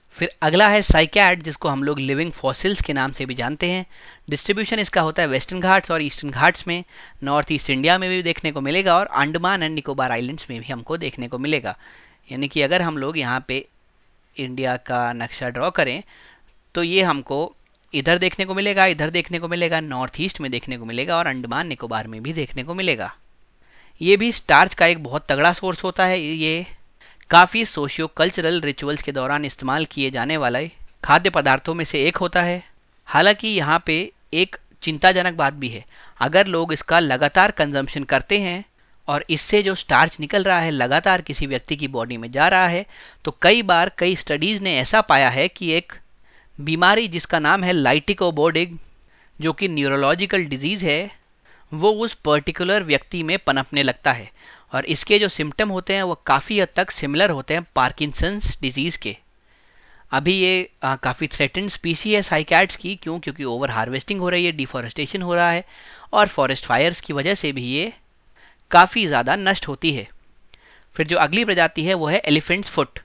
फिर अगला है साइकैड, जिसको हम लोग लिविंग फॉसिल्स के नाम से भी जानते हैं। डिस्ट्रीब्यूशन इसका होता है वेस्टर्न घाट्स और ईस्टर्न घाट्स में, नॉर्थ ईस्ट इंडिया में भी देखने को मिलेगा और अंडमान एंड निकोबार आइलैंड्स में भी हमको देखने को मिलेगा। यानी कि अगर हम लोग यहाँ पे इंडिया का नक्शा ड्रॉ करें तो ये हमको इधर देखने को मिलेगा, इधर देखने को मिलेगा, नॉर्थ ईस्ट में देखने को मिलेगा और अंडमान निकोबार में भी देखने को मिलेगा। ये भी स्टार्च का एक बहुत तगड़ा सोर्स होता है। ये काफ़ी सोशियो कल्चरल रिचुअल्स के दौरान इस्तेमाल किए जाने वाला खाद्य पदार्थों में से एक होता है। हालांकि यहाँ पे एक चिंताजनक बात भी है, अगर लोग इसका लगातार कंजम्पशन करते हैं और इससे जो स्टार्च निकल रहा है लगातार किसी व्यक्ति की बॉडी में जा रहा है, तो कई बार कई स्टडीज़ ने ऐसा पाया है कि एक बीमारी जिसका नाम है लाइटिकोबोर्डिग, जो कि न्यूरोलॉजिकल डिजीज़ है, वो उस पर्टिकुलर व्यक्ति में पनपने लगता है और इसके जो सिम्टम होते हैं वो काफ़ी हद तक सिमिलर होते हैं पार्किंसंस डिजीज़ के। अभी ये काफ़ी थ्रेटेंड स्पीशी है साइकैड्स की, क्योंकि ओवर हार्वेस्टिंग हो रही है, डिफॉरेस्टेशन हो रहा है और फॉरेस्ट फायर्स की वजह से भी ये काफ़ी ज़्यादा नष्ट होती है। फिर जो अगली प्रजाति है वो है एलिफेंट्स फुट।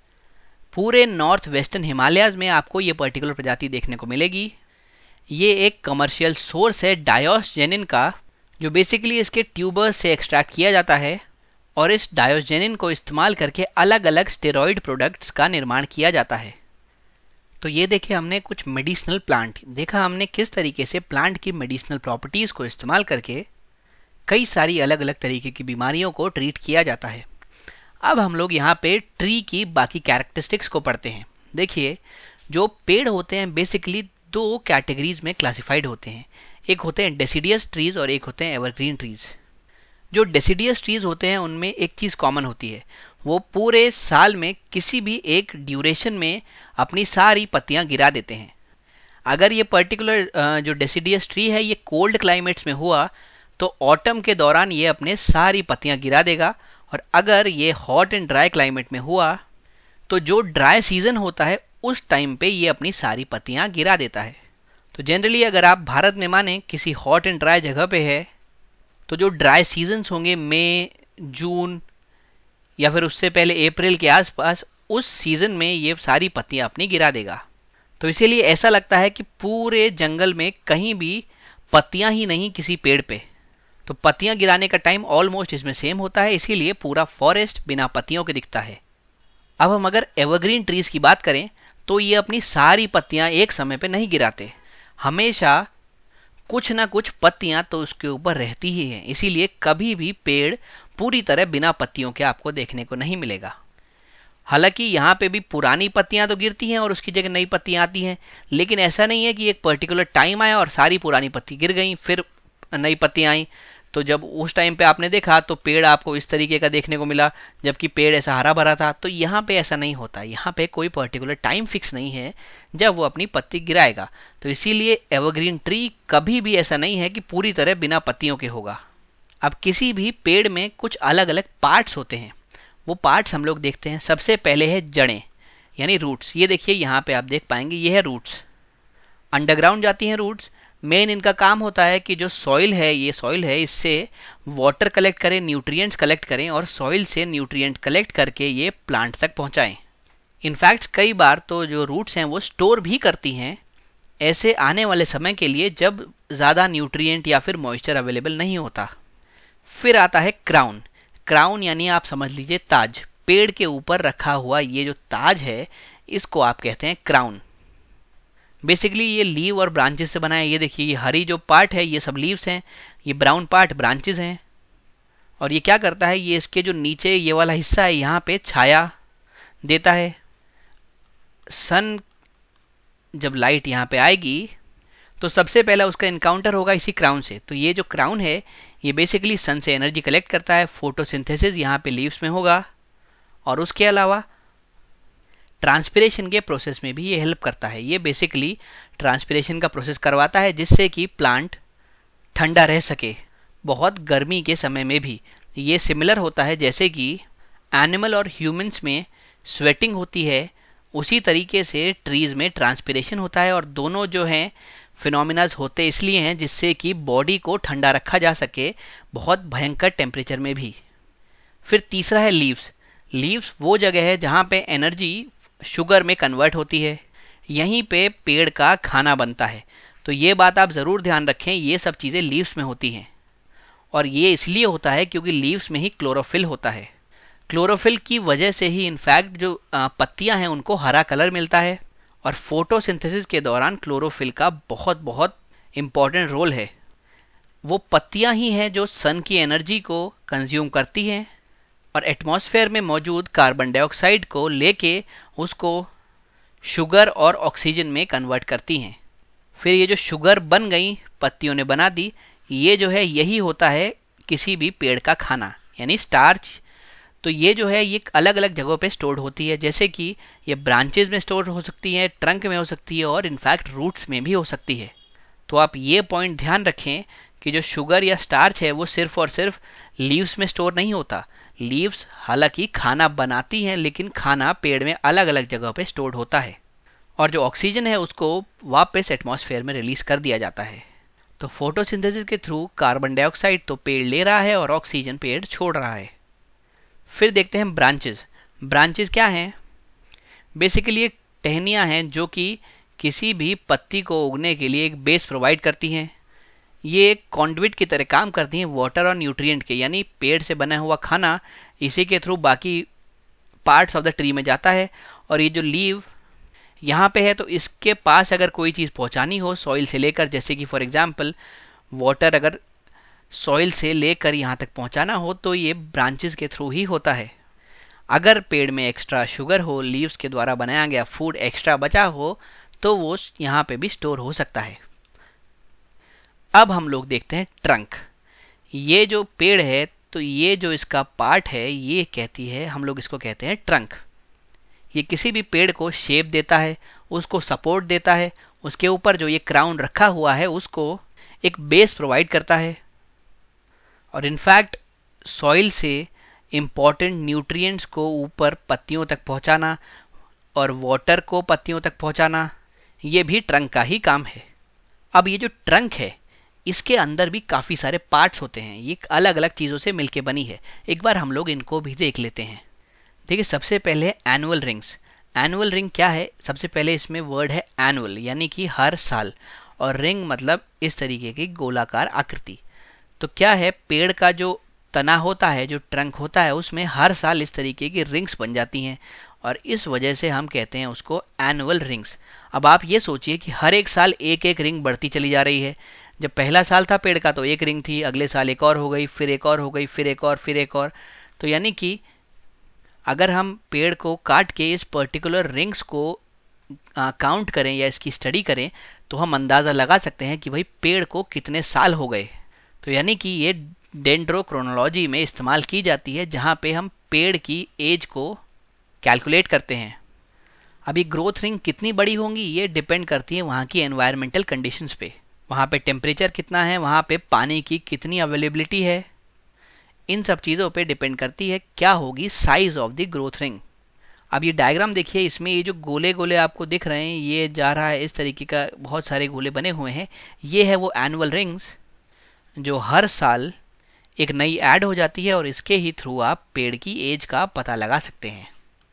पूरे नॉर्थ वेस्टर्न हिमालयाज़ में आपको ये पर्टिकुलर प्रजाति देखने को मिलेगी। ये एक कमर्शियल सोर्स है डायोस्जेनिन का, जो बेसिकली इसके ट्यूबर्स से एक्सट्रैक्ट किया जाता है और इस डायोस्जेनिन को इस्तेमाल करके अलग अलग स्टेरॉइड प्रोडक्ट्स का निर्माण किया जाता है। तो ये देखिए हमने कुछ मेडिसिनल प्लांट देखा, हमने किस तरीके से प्लांट की मेडिसिनल प्रॉपर्टीज़ को इस्तेमाल करके कई सारी अलग अलग तरीके की बीमारियों को ट्रीट किया जाता है। अब हम लोग यहाँ पे ट्री की बाकी कैरेक्टरिस्टिक्स को पढ़ते हैं। देखिए जो पेड़ होते हैं बेसिकली दो कैटेगरीज में क्लासिफाइड होते हैं, एक होते हैं डेसिडियस ट्रीज़ और एक होते हैं एवरग्रीन ट्रीज़। जो डेसिडियस ट्रीज़ होते हैं उनमें एक चीज़ कॉमन होती है, वो पूरे साल में किसी भी एक ड्यूरेशन में अपनी सारी पत्तियाँ गिरा देते हैं। अगर ये पर्टिकुलर जो डेसिडियस ट्री है ये कोल्ड क्लाइमेट्स में हुआ तो ऑटम के दौरान ये अपने सारी पत्तियाँ गिरा देगा, और अगर ये हॉट एंड ड्राई क्लाइमेट में हुआ तो जो ड्राई सीज़न होता है उस टाइम पे ये अपनी सारी पत्तियाँ गिरा देता है। तो जनरली अगर आप भारत में माने किसी हॉट एंड ड्राई जगह पे है तो जो ड्राई सीजन्स होंगे मई, जून या फिर उससे पहले अप्रैल के आसपास, उस सीज़न में ये सारी पत्तियाँ अपनी गिरा देगा। तो इसीलिए ऐसा लगता है कि पूरे जंगल में कहीं भी पत्तियाँ ही नहीं किसी पेड़ पे। तो पत्तियाँ गिराने का टाइम ऑलमोस्ट इसमें सेम होता है, इसीलिए पूरा फॉरेस्ट बिना पत्तियों के दिखता है। अब हम अगर एवरग्रीन ट्रीज़ की बात करें तो ये अपनी सारी पत्तियाँ एक समय पे नहीं गिराते, हमेशा कुछ ना कुछ पत्तियाँ तो उसके ऊपर रहती ही हैं, इसीलिए कभी भी पेड़ पूरी तरह बिना पत्तियों के आपको देखने को नहीं मिलेगा। हालांकि यहाँ पे भी पुरानी पत्तियाँ तो गिरती हैं और उसकी जगह नई पत्तियाँ आती हैं, लेकिन ऐसा नहीं है कि एक पर्टिकुलर टाइम आया और सारी पुरानी पत्ती गिर गई फिर नई पत्तियाँ आई। तो जब उस टाइम पे आपने देखा तो पेड़ आपको इस तरीके का देखने को मिला, जबकि पेड़ ऐसा हरा भरा था। तो यहाँ पे ऐसा नहीं होता, यहाँ पे कोई पर्टिकुलर टाइम फिक्स नहीं है जब वो अपनी पत्ती गिराएगा। तो इसीलिए एवरग्रीन ट्री कभी भी ऐसा नहीं है कि पूरी तरह बिना पत्तियों के होगा। अब किसी भी पेड़ में कुछ अलग अलग पार्ट्स होते हैं, वो पार्ट्स हम लोग देखते हैं। सबसे पहले है जड़ें यानी रूट्स। ये देखिए यहाँ पे आप देख पाएंगे, ये है रूट्स, अंडरग्राउंड जाती हैं रूट्स। मेन इनका काम होता है कि जो सॉइल है, ये सॉइल है, इससे वाटर कलेक्ट करें, न्यूट्रिएंट्स कलेक्ट करें और सॉइल से न्यूट्रिएंट कलेक्ट करके ये प्लांट तक पहुंचाएं। इनफैक्ट कई बार तो जो रूट्स हैं वो स्टोर भी करती हैं ऐसे आने वाले समय के लिए जब ज़्यादा न्यूट्रिएंट या फिर मॉइस्चर अवेलेबल नहीं होता। फिर आता है क्राउन। क्राउन यानी आप समझ लीजिए ताज, पेड़ के ऊपर रखा हुआ ये जो ताज है इसको आप कहते हैं क्राउन। बेसिकली ये लीव और ब्रांचेस से बना है। ये देखिए ये हरी जो पार्ट है ये सब लीव्स हैं, ये ब्राउन पार्ट ब्रांचेस हैं। और ये क्या करता है, ये इसके जो नीचे ये वाला हिस्सा है यहाँ पे छाया देता है। सन जब लाइट यहाँ पे आएगी तो सबसे पहला उसका इनकाउंटर होगा इसी क्राउन से। तो ये जो क्राउन है ये बेसिकली सन से एनर्जी कलेक्ट करता है। फोटोसिंथेसिस यहाँ पे लीव्स में होगा और उसके अलावा ट्रांसपिरेशन के प्रोसेस में भी ये हेल्प करता है। ये बेसिकली ट्रांसपिरेशन का प्रोसेस करवाता है जिससे कि प्लांट ठंडा रह सके बहुत गर्मी के समय में भी। ये सिमिलर होता है जैसे कि एनिमल और ह्यूमंस में स्वेटिंग होती है, उसी तरीके से ट्रीज़ में ट्रांसपिरेशन होता है। और दोनों जो हैं फिनोमिनाज होते इसलिए हैं जिससे कि बॉडी को ठंडा रखा जा सके बहुत भयंकर टेम्परेचर में भी। फिर तीसरा है लीव्स। लीव्स वो जगह है जहाँ पे एनर्जी शुगर में कन्वर्ट होती है, यहीं पे पेड़ का खाना बनता है। तो ये बात आप ज़रूर ध्यान रखें, ये सब चीज़ें लीव्स में होती हैं और ये इसलिए होता है क्योंकि लीव्स में ही क्लोरोफिल होता है। क्लोरोफिल की वजह से ही इनफैक्ट जो पत्तियां हैं उनको हरा कलर मिलता है और फोटोसिंथेसिस के दौरान क्लोरोफिल का बहुत बहुत इम्पॉर्टेंट रोल है। वो पत्तियां ही हैं जो सन की एनर्जी को कंज्यूम करती हैं और एटमॉस्फेयर में मौजूद कार्बन डाइऑक्साइड को लेके उसको शुगर और ऑक्सीजन में कन्वर्ट करती हैं। फिर ये जो शुगर बन गई, पत्तियों ने बना दी, ये जो है यही होता है किसी भी पेड़ का खाना, यानी स्टार्च। तो ये जो है ये अलग अलग जगहों पे स्टोर्ड होती है, जैसे कि ये ब्रांचेज में स्टोर हो सकती है, ट्रंक में हो सकती है और इनफैक्ट रूट्स में भी हो सकती है। तो आप ये पॉइंट ध्यान रखें कि जो शुगर या स्टार्च है वो सिर्फ और सिर्फ लीव्स में स्टोर नहीं होता। लीव्स हालांकि खाना बनाती हैं, लेकिन खाना पेड़ में अलग अलग जगह पे स्टोर्ड होता है और जो ऑक्सीजन है उसको वापस एटमॉस्फेयर में रिलीज कर दिया जाता है। तो फोटोसिंथेसिस के थ्रू कार्बन डाइऑक्साइड तो पेड़ ले रहा है और ऑक्सीजन पेड़ छोड़ रहा है। फिर देखते हैं ब्रांचेस। ब्रांचेस क्या हैं? बेसिकली ये टहनियाँ हैं जो कि किसी भी पत्ती को उगने के लिए एक बेस प्रोवाइड करती हैं। ये एक कॉन्डुइट की तरह काम करती हैं वाटर और न्यूट्रिएंट के, यानी पेड़ से बना हुआ खाना इसी के थ्रू बाकी पार्ट्स ऑफ द ट्री में जाता है। और ये जो लीव यहाँ पे है तो इसके पास अगर कोई चीज़ पहुँचानी हो सॉइल से लेकर, जैसे कि फॉर एग्जांपल वाटर अगर सॉइल से लेकर यहाँ तक पहुँचाना हो तो ये ब्रांचेस के थ्रू ही होता है। अगर पेड़ में एक्स्ट्रा शुगर हो, लीव्स के द्वारा बनाया गया फूड एक्स्ट्रा बचा हो, तो वो यहाँ पे भी स्टोर हो सकता है। अब हम लोग देखते हैं ट्रंक। ये जो पेड़ है तो ये जो इसका पार्ट है ये कहती है, हम लोग इसको कहते हैं ट्रंक। ये किसी भी पेड़ को शेप देता है, उसको सपोर्ट देता है, उसके ऊपर जो ये क्राउन रखा हुआ है उसको एक बेस प्रोवाइड करता है और इनफैक्ट सॉइल से इम्पॉर्टेंट न्यूट्रिएंट्स को ऊपर पत्तियों तक पहुंचाना और वाटर को पत्तियों तक पहुंचाना, ये भी ट्रंक का ही काम है। अब ये जो ट्रंक है इसके अंदर भी काफ़ी सारे पार्ट्स होते हैं, ये अलग अलग चीज़ों से मिलके बनी है। एक बार हम लोग इनको भी देख लेते हैं। देखिए सबसे पहले एनुअल रिंग्स। एनुअल रिंग क्या है? सबसे पहले इसमें वर्ड है एनुअल, यानी कि हर साल, और रिंग मतलब इस तरीके की गोलाकार आकृति। तो क्या है, पेड़ का जो तना होता है, जो ट्रंक होता है, उसमें हर साल इस तरीके की रिंग्स बन जाती हैं और इस वजह से हम कहते हैं उसको एनुअल रिंग्स। अब आप ये सोचिए कि हर एक साल एक एक रिंग बढ़ती चली जा रही है। जब पहला साल था पेड़ का तो एक रिंग थी, अगले साल एक और हो गई, फिर एक और हो गई, फिर एक और, फिर एक और। तो यानी कि अगर हम पेड़ को काट के इस पर्टिकुलर रिंग्स को काउंट करें या इसकी स्टडी करें तो हम अंदाज़ा लगा सकते हैं कि भाई पेड़ को कितने साल हो गए। तो यानी कि ये डेंड्रोक्रोनोलॉजी में इस्तेमाल की जाती है, जहाँ पे हम पेड़ की एज को कैलकुलेट करते हैं। अभी ग्रोथ रिंग कितनी बड़ी होंगी ये डिपेंड करती है वहाँ की एनवायरमेंटल कंडीशंस पे, वहाँ पे टेम्परेचर कितना है, वहाँ पे पानी की कितनी अवेलेबिलिटी है, इन सब चीज़ों पे डिपेंड करती है क्या होगी size of the growth ring. अब ये डायग्राम देखिए, इसमें ये जो गोले गोले आपको दिख रहे हैं ये जा रहा है इस तरीके का, बहुत सारे गोले बने हुए हैं, ये है वो एनुअल रिंग्स जो हर साल एक नई ऐड हो जाती है और इसके ही थ्रू आप पेड़ की एज का पता लगा सकते हैं।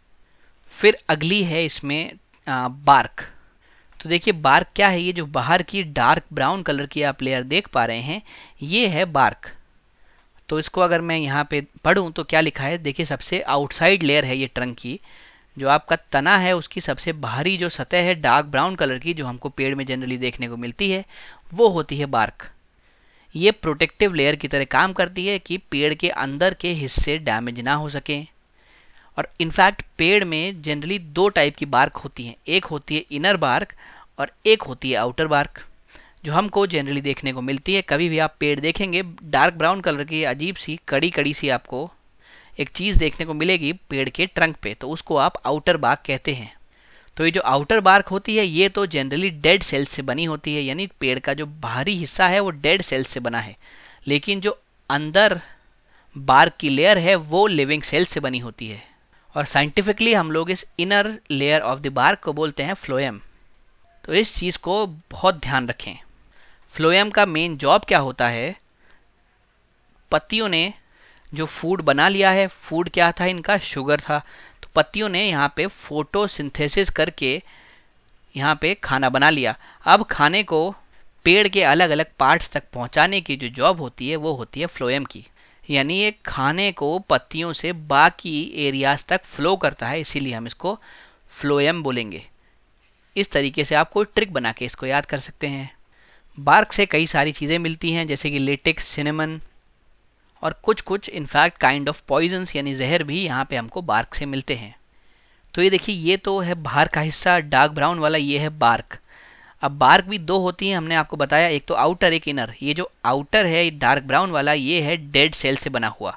फिर अगली है इसमें बार्क। तो देखिए बार्क क्या है, ये जो बाहर की डार्क ब्राउन कलर की आप लेयर देख पा रहे हैं ये है बार्क। तो इसको अगर मैं यहाँ पे पढ़ूँ तो क्या लिखा है, देखिए सबसे आउटसाइड लेयर है ये ट्रंक की, जो आपका तना है उसकी सबसे बाहरी जो सतह है डार्क ब्राउन कलर की, जो हमको पेड़ में जनरली देखने को मिलती है, वो होती है बार्क। ये प्रोटेक्टिव लेयर की तरह काम करती है कि पेड़ के अंदर के हिस्से डैमेज ना हो सकें। और इनफैक्ट पेड़ में जनरली दो टाइप की बार्क होती हैं, एक होती है इनर बार्क और एक होती है आउटर बार्क, जो हमको जनरली देखने को मिलती है। कभी भी आप पेड़ देखेंगे डार्क ब्राउन कलर की अजीब सी कड़ी कड़ी सी आपको एक चीज़ देखने को मिलेगी पेड़ के ट्रंक पे, तो उसको आप आउटर बार्क कहते हैं। तो ये जो आउटर बार्क होती है ये तो जनरली डेड सेल्स से बनी होती है, यानी पेड़ का जो बाहरी हिस्सा है वो डेड सेल्स से बना है, लेकिन जो अंदर बार्क की लेयर है वो लिविंग सेल्स से बनी होती है। और साइंटिफिकली हम लोग इस inner layer of the bark को बोलते हैं फ्लोएम। तो इस चीज़ को बहुत ध्यान रखें। फ्लोएम का मेन जॉब क्या होता है, पत्तियों ने जो फूड बना लिया है, फूड क्या था इनका, शुगर था, तो पत्तियों ने यहाँ पे फोटोसिंथेसिस करके यहाँ पे खाना बना लिया। अब खाने को पेड़ के अलग अलग पार्ट्स तक पहुँचाने की जो जॉब होती है वो होती है फ्लोएम की। यानी ये खाने को पत्तियों से बाकी एरियाज तक फ्लो करता है, इसीलिए हम इसको फ्लोएम बोलेंगे। इस तरीके से आप कोई ट्रिक बना के इसको याद कर सकते हैं। बार्क से कई सारी चीज़ें मिलती हैं, जैसे कि लेटेक्स, सिनेमन और कुछ इनफैक्ट काइंड ऑफ पॉइजन्स यानी जहर भी यहाँ पे हमको बार्क से मिलते हैं। तो ये देखिए, ये तो है बाहर का हिस्सा डार्क ब्राउन वाला, ये है बार्क। अब बार्क भी दो होती हैं, हमने आपको बताया, एक तो आउटर एक इनर। ये जो आउटर है डार्क ब्राउन वाला, ये है डेड सेल से बना हुआ,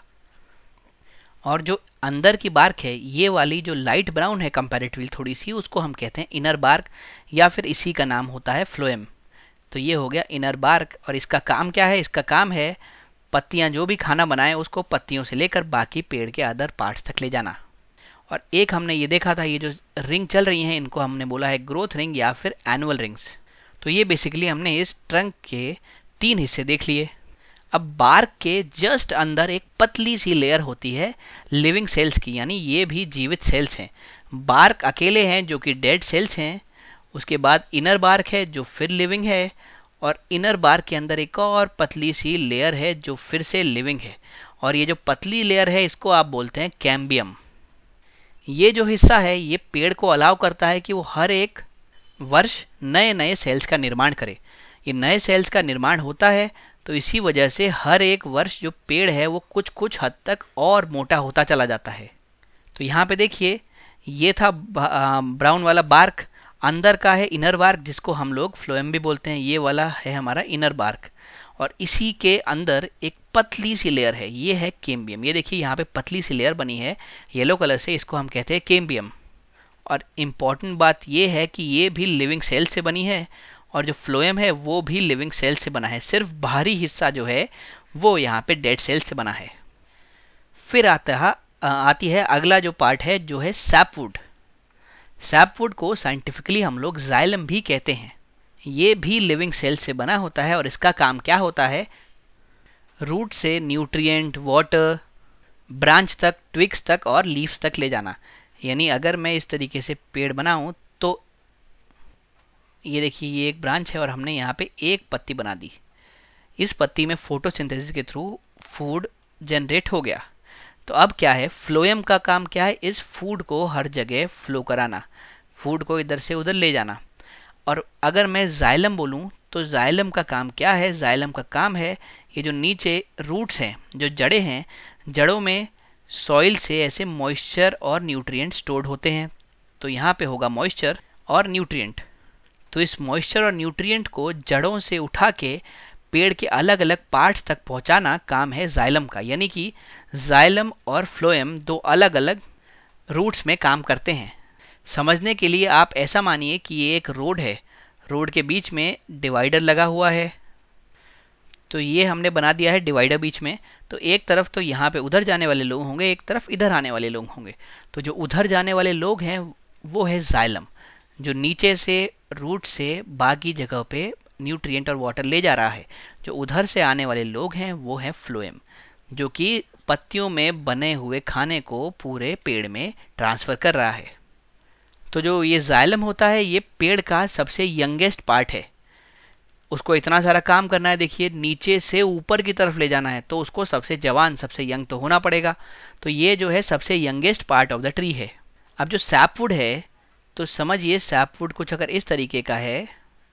और जो अंदर की बार्क है ये वाली जो लाइट ब्राउन है कंपैरेटिवली थोड़ी सी, उसको हम कहते हैं इनर बार्क, या फिर इसी का नाम होता है फ्लोएम। तो ये हो गया इनर बार्क। और इसका काम क्या है? इसका काम है पत्तियां जो भी खाना बनाए उसको पत्तियों से लेकर बाकी पेड़ के अदर पार्ट्स तक ले जाना। और एक हमने ये देखा था, ये जो रिंग चल रही हैं इनको हमने बोला है ग्रोथ रिंग या फिर एनुअल रिंग्स। तो ये बेसिकली हमने इस ट्रंक के 3 हिस्से देख लिए। अब बार्क के जस्ट अंदर एक पतली सी लेयर होती है लिविंग सेल्स की, यानी ये भी जीवित सेल्स हैं। बार्क अकेले हैं जो कि डेड सेल्स हैं, उसके बाद इनर बार्क है जो फिर लिविंग है, और इनर बार्क के अंदर एक और पतली सी लेयर है जो फिर से लिविंग है। और ये जो पतली लेयर है इसको आप बोलते हैं कैम्बियम। ये जो हिस्सा है ये पेड़ को अलाउ करता है कि वो हर एक वर्ष नए नए सेल्स का निर्माण करे। ये नए सेल्स का निर्माण होता है तो इसी वजह से हर एक वर्ष जो पेड़ है वो कुछ हद तक और मोटा होता चला जाता है। तो यहाँ पे देखिए, ये था ब्राउन वाला बार्क, अंदर का है इनर बार्क जिसको हम लोग फ्लोएम भी बोलते हैं। ये वाला है हमारा इनर बार्क, और इसी के अंदर एक पतली सी लेयर है, ये है कैम्बियम। ये देखिए यहाँ पे पतली सी लेयर बनी है येलो कलर से, इसको हम कहते हैं कैम्बियम। और इम्पॉर्टेंट बात ये है कि ये भी लिविंग सेल से बनी है, और जो फ्लोएम है वो भी लिविंग सेल से बना है। सिर्फ बाहरी हिस्सा जो है वो यहाँ पे डेड सेल से बना है। फिर आती है अगला जो पार्ट है जो है सैपवुड। सैपवुड को साइंटिफिकली हम लोग जाइलम भी कहते हैं। ये भी लिविंग सेल से बना होता है, और इसका काम क्या होता है? रूट से न्यूट्रिएंट, वाटर, ब्रांच तक, ट्विग्स तक और लीव्स तक ले जाना। यानी अगर मैं इस तरीके से पेड़ बनाऊं तो ये देखिए, ये एक ब्रांच है और हमने यहाँ पे एक पत्ती बना दी। इस पत्ती में फोटोसिंथेसिस के थ्रू फूड जनरेट हो गया। तो अब क्या है, फ्लोएम का काम क्या है? इस फूड को हर जगह फ्लो कराना, फूड को इधर से उधर ले जाना। और अगर मैं जाइलम बोलूं तो जाइलम का काम क्या है? जाइलम का काम है ये जो नीचे रूट्स हैं, जो जड़ें हैं, जड़ों में सॉइल से ऐसे मॉइस्चर और न्यूट्रिएंट स्टोर्ड होते हैं। तो यहाँ पे होगा मॉइस्चर और न्यूट्रिएंट। तो इस मॉइस्चर और न्यूट्रिएंट को जड़ों से उठा के पेड़ के अलग अलग पार्ट्स तक पहुँचाना काम है जाइलम का। यानी कि जाइलम और फ्लोएम दो अलग अलग रूट्स में काम करते हैं। समझने के लिए आप ऐसा मानिए कि ये एक रोड है, रोड के बीच में डिवाइडर लगा हुआ है। तो ये हमने बना दिया है डिवाइडर बीच में। तो एक तरफ तो यहाँ पे उधर जाने वाले लोग होंगे, एक तरफ इधर आने वाले लोग होंगे। तो जो उधर जाने वाले लोग हैं वो है जाइलम, जो नीचे से रूट से बाकी जगह पे न्यूट्रिएंट और वाटर ले जा रहा है। जो उधर से आने वाले लोग हैं वो है फ्लोएम, जो कि पत्तियों में बने हुए खाने को पूरे पेड़ में ट्रांसफ़र कर रहा है। तो जो ये जाइलम होता है ये पेड़ का सबसे यंगेस्ट पार्ट है। उसको इतना सारा काम करना है, देखिए नीचे से ऊपर की तरफ ले जाना है, तो उसको सबसे जवान, सबसे यंग तो होना पड़ेगा। तो ये जो है सबसे youngest part of the tree है। अब जो सैपवुड है, तो समझिए सैपवुड कुछ अगर इस तरीके का है,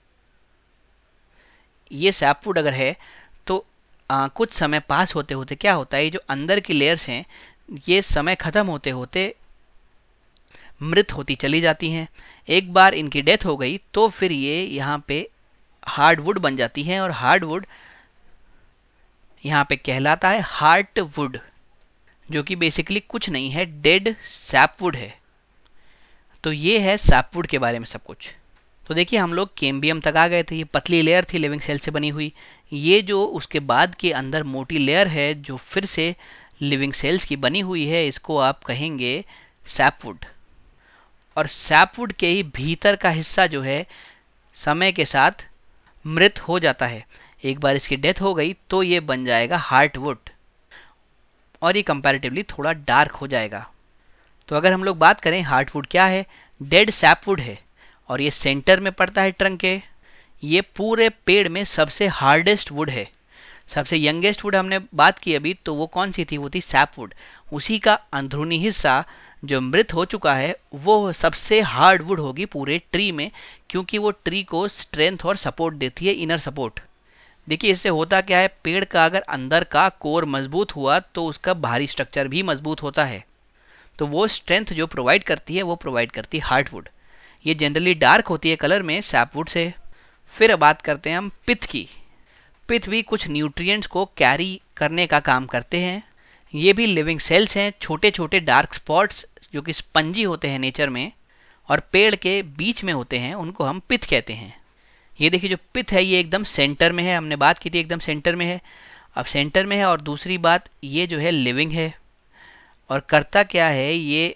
ये सैपवुड अगर है तो कुछ समय पास होते होते क्या होता है, ये जो अंदर की लेयर्स हैं ये समय ख़त्म होते होते मृत होती चली जाती हैं। एक बार इनकी डेथ हो गई तो फिर ये यहाँ पे हार्डवुड बन जाती हैं, और हार्डवुड यहाँ पे कहलाता है हार्टवुड, जो कि बेसिकली कुछ नहीं है, डेड सैपवुड है। तो ये है सैपवुड के बारे में सब कुछ। तो देखिए हम लोग कैम्बियम तक आ गए थे, ये पतली लेयर थी लिविंग सेल से बनी हुई। ये जो उसके बाद के अंदर मोटी लेयर है जो फिर से लिविंग सेल्स की बनी हुई है, इसको आप कहेंगे सैपवुड। और सैपवुड के ही भीतर का हिस्सा जो है समय के साथ मृत हो जाता है। एक बार इसकी डेथ हो गई तो ये बन जाएगा हार्टवुड, और ये कंपैरेटिवली थोड़ा डार्क हो जाएगा। तो अगर हम लोग बात करें हार्डवुड क्या है, डेड सैपवुड है और ये सेंटर में पड़ता है ट्रंक के। ये पूरे पेड़ में सबसे हार्डेस्ट वुड है। सबसे यंगेस्ट वुड हमने बात की अभी, तो वो कौन सी थी, वो थी सैपवुड। उसी का अंदरूनी हिस्सा जो मृत हो चुका है वो सबसे हार्ड वुड होगी पूरे ट्री में, क्योंकि वो ट्री को स्ट्रेंथ और सपोर्ट देती है, इनर सपोर्ट। देखिए इससे होता क्या है, पेड़ का अगर अंदर का कोर मजबूत हुआ तो उसका बाहरी स्ट्रक्चर भी मजबूत होता है। तो वो स्ट्रेंथ जो प्रोवाइड करती है वो प्रोवाइड करती है हार्डवुड। ये जनरली डार्क होती है कलर में सैपवुड से। फिर बात करते हैं हम पिथ की। पिथ भी कुछ न्यूट्रिएंट्स को कैरी करने का काम करते हैं। ये भी लिविंग सेल्स हैं, छोटे छोटे डार्क स्पॉट्स जो कि स्पंजी होते हैं नेचर में और पेड़ के बीच में होते हैं, उनको हम पिथ कहते हैं। ये देखिए जो पिथ है ये एकदम सेंटर में है, हमने बात की थी एकदम सेंटर में है। अब सेंटर में है और दूसरी बात ये जो है लिविंग है और करता क्या है, ये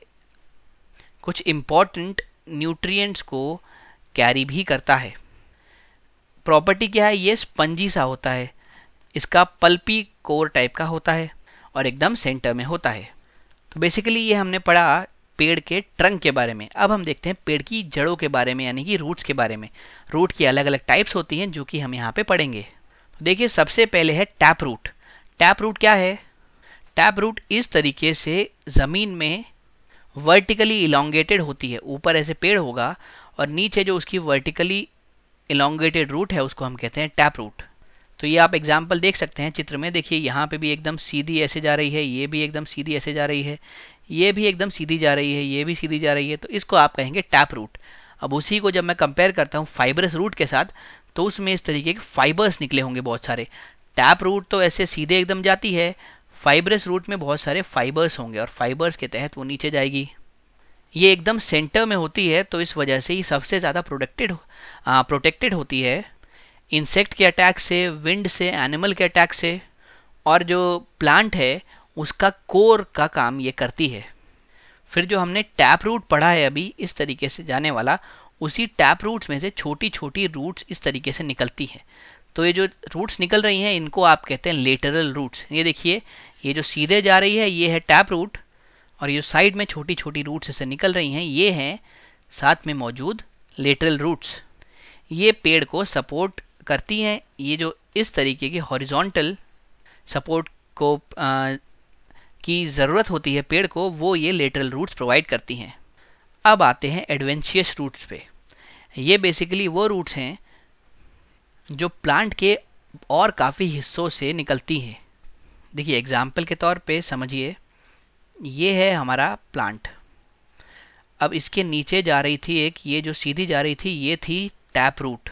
कुछ इम्पॉर्टेंट न्यूट्रिएंट्स को कैरी भी करता है। प्रॉपर्टी क्या है, ये स्पंजी सा होता है, इसका पल्पी कोर टाइप का होता है और एकदम सेंटर में होता है। तो बेसिकली ये हमने पढ़ा पेड़ के ट्रंक के बारे में। अब हम देखते हैं पेड़ की जड़ों के बारे में, यानी कि रूट्स के बारे में। रूट की अलग अलग टाइप्स होती हैं जो कि हम यहाँ पे पढ़ेंगे। तो देखिए सबसे पहले है टैप रूट। टैप रूट क्या है, टैप रूट इस तरीके से ज़मीन में वर्टिकली इलोंगेटेड होती है। ऊपर ऐसे पेड़ होगा और नीचे जो उसकी वर्टिकली इलोंगेटेड रूट है उसको हम कहते हैं टैप रूट। तो ये आप एग्जाम्पल देख सकते हैं चित्र में। देखिए यहाँ पे भी एकदम सीधी ऐसे जा रही है, ये भी एकदम सीधी ऐसे जा रही है, ये भी एकदम सीधी जा रही है, ये भी सीधी जा रही है। तो इसको आप कहेंगे टैप रूट। अब उसी को जब मैं कंपेयर करता हूँ फाइबरस रूट के साथ तो उसमें इस तरीके के फाइबर्स निकले होंगे बहुत सारे। टैप रूट तो ऐसे सीधे एकदम जाती है, फाइबरस रूट में बहुत सारे फाइबर्स होंगे और फाइबर्स के तहत वो नीचे जाएगी। ये एकदम सेंटर में होती है तो इस वजह से ये सबसे ज़्यादा प्रोटेक्टेड होती है इंसेक्ट के अटैक से, विंड से, एनिमल के अटैक से। और जो प्लांट है उसका कोर का काम ये करती है। फिर जो हमने टैप रूट पढ़ा है अभी इस तरीके से जाने वाला, उसी टैप रूट्स में से छोटी छोटी रूट्स इस तरीके से निकलती हैं। तो ये जो रूट्स निकल रही हैं इनको आप कहते हैं लेटरल रूट्स। ये देखिए ये जो सीधे जा रही है ये है टैप रूट और ये साइड में छोटी छोटी रूट्स ऐसे निकल रही हैं ये हैं साथ में मौजूद लेटरल रूट्स। ये पेड़ को सपोर्ट करती हैं। ये जो इस तरीके की हॉरिजॉन्टल सपोर्ट को की ज़रूरत होती है पेड़ को, वो ये लेटरल रूट्स प्रोवाइड करती हैं। अब आते हैं एडवेंशियस रूट्स पे। ये बेसिकली वो रूट्स हैं जो प्लांट के और काफ़ी हिस्सों से निकलती हैं। देखिए एग्जाम्पल के तौर पे समझिए, ये है हमारा प्लांट। अब इसके नीचे जा रही थी एक, ये जो सीधी जा रही थी ये थी टैप रूट।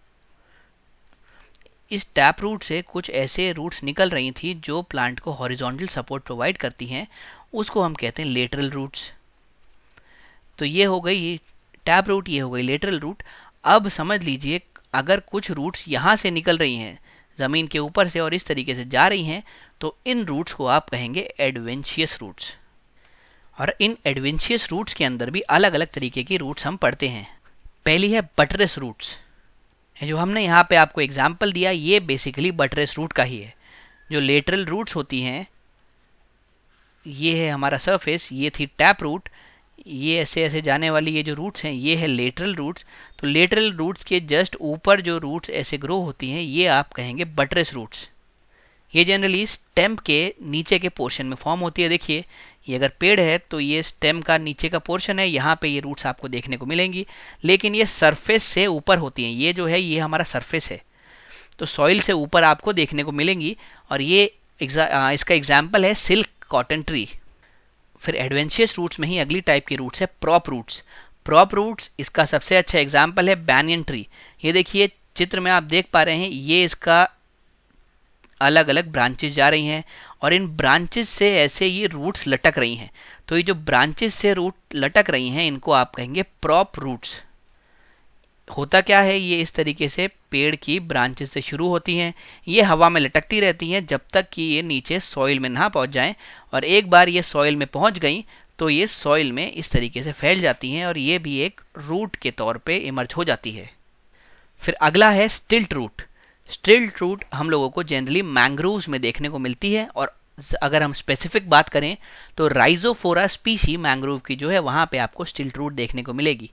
इस टैप रूट से कुछ ऐसे रूट्स निकल रही थी जो प्लांट को हॉरिजॉन्टल सपोर्ट प्रोवाइड करती हैं, उसको हम कहते हैं लेटरल रूट्स। तो ये हो गई टैप रूट, ये हो गई लेटरल रूट। अब समझ लीजिए अगर कुछ रूट्स यहाँ से निकल रही हैं ज़मीन के ऊपर से और इस तरीके से जा रही हैं तो इन रूट्स को आप कहेंगे एडवेंशियस रूट्स। और इन एडवेंशियस रूट्स के अंदर भी अलग अलग तरीके की रूट्स हम पढ़ते हैं। पहली है बटरेस रूट्स। जो हमने यहाँ पे आपको एग्जाम्पल दिया ये बेसिकली बटरेस रूट का ही है। जो लेटरल रूट्स होती हैं, ये है हमारा सरफेस, ये थी टैप रूट, ये ऐसे ऐसे जाने वाली ये जो रूट्स हैं ये है लेटरल रूट्स। तो लेटरल रूट्स के जस्ट ऊपर जो रूट्स ऐसे ग्रो होती हैं ये आप कहेंगे बटरेस रूट्स। ये जनरली स्टेम के नीचे के पोर्शन में फॉर्म होती है। देखिए ये अगर पेड़ है तो ये स्टेम का नीचे का पोर्शन है, यहाँ पे ये रूट्स आपको देखने को मिलेंगी, लेकिन ये सरफेस से ऊपर होती हैं। ये जो है ये हमारा सरफेस है तो सॉइल से ऊपर आपको देखने को मिलेंगी। और ये इसका एग्जाम्पल है सिल्क कॉटन ट्री। फिर एडवेंशियस रूट्स में ही अगली टाइप की रूट्स है प्रॉप रूट्स। प्रॉप रूट्स इसका सबसे अच्छा एग्जाम्पल है बैनियन ट्री। ये देखिए चित्र में आप देख पा रहे हैं ये इसका अलग अलग ब्रांचेस जा रही हैं और इन ब्रांचेस से ऐसे ये रूट्स लटक रही हैं। तो ये जो ब्रांचेस से रूट लटक रही हैं इनको आप कहेंगे प्रॉप रूट्स। होता क्या है, ये इस तरीके से पेड़ की ब्रांचेस से शुरू होती हैं, ये हवा में लटकती रहती हैं जब तक कि ये नीचे सॉइल में ना पहुंच जाएं। और एक बार ये सॉइल में पहुंच गई तो ये सॉइल में इस तरीके से फैल जाती हैं और ये भी एक रूट के तौर पे इमर्ज हो जाती है। फिर अगला है स्टिल्ट रूट। स्टिल्ट रूट हम लोगों को जनरली मैंग्रोव्स में देखने को मिलती है और अगर हम स्पेसिफिक बात करें तो राइजोफोरा स्पीशी मैंग्रोव की जो है वहाँ पे आपको स्टिल्ट रूट देखने को मिलेगी।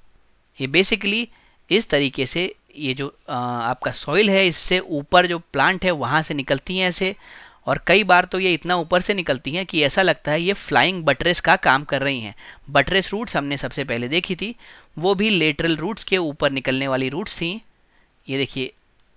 ये बेसिकली इस तरीके से ये जो आपका सॉइल है इससे ऊपर जो प्लांट है वहाँ से निकलती हैं ऐसे, और कई बार तो ये इतना ऊपर से निकलती हैं कि ऐसा लगता है ये फ्लाइंग बटरेस का काम कर रही हैं। बटरेस रूट्स हमने सबसे पहले देखी थी, वो भी लेटरल रूट्स के ऊपर निकलने वाली रूट्स थी। ये देखिए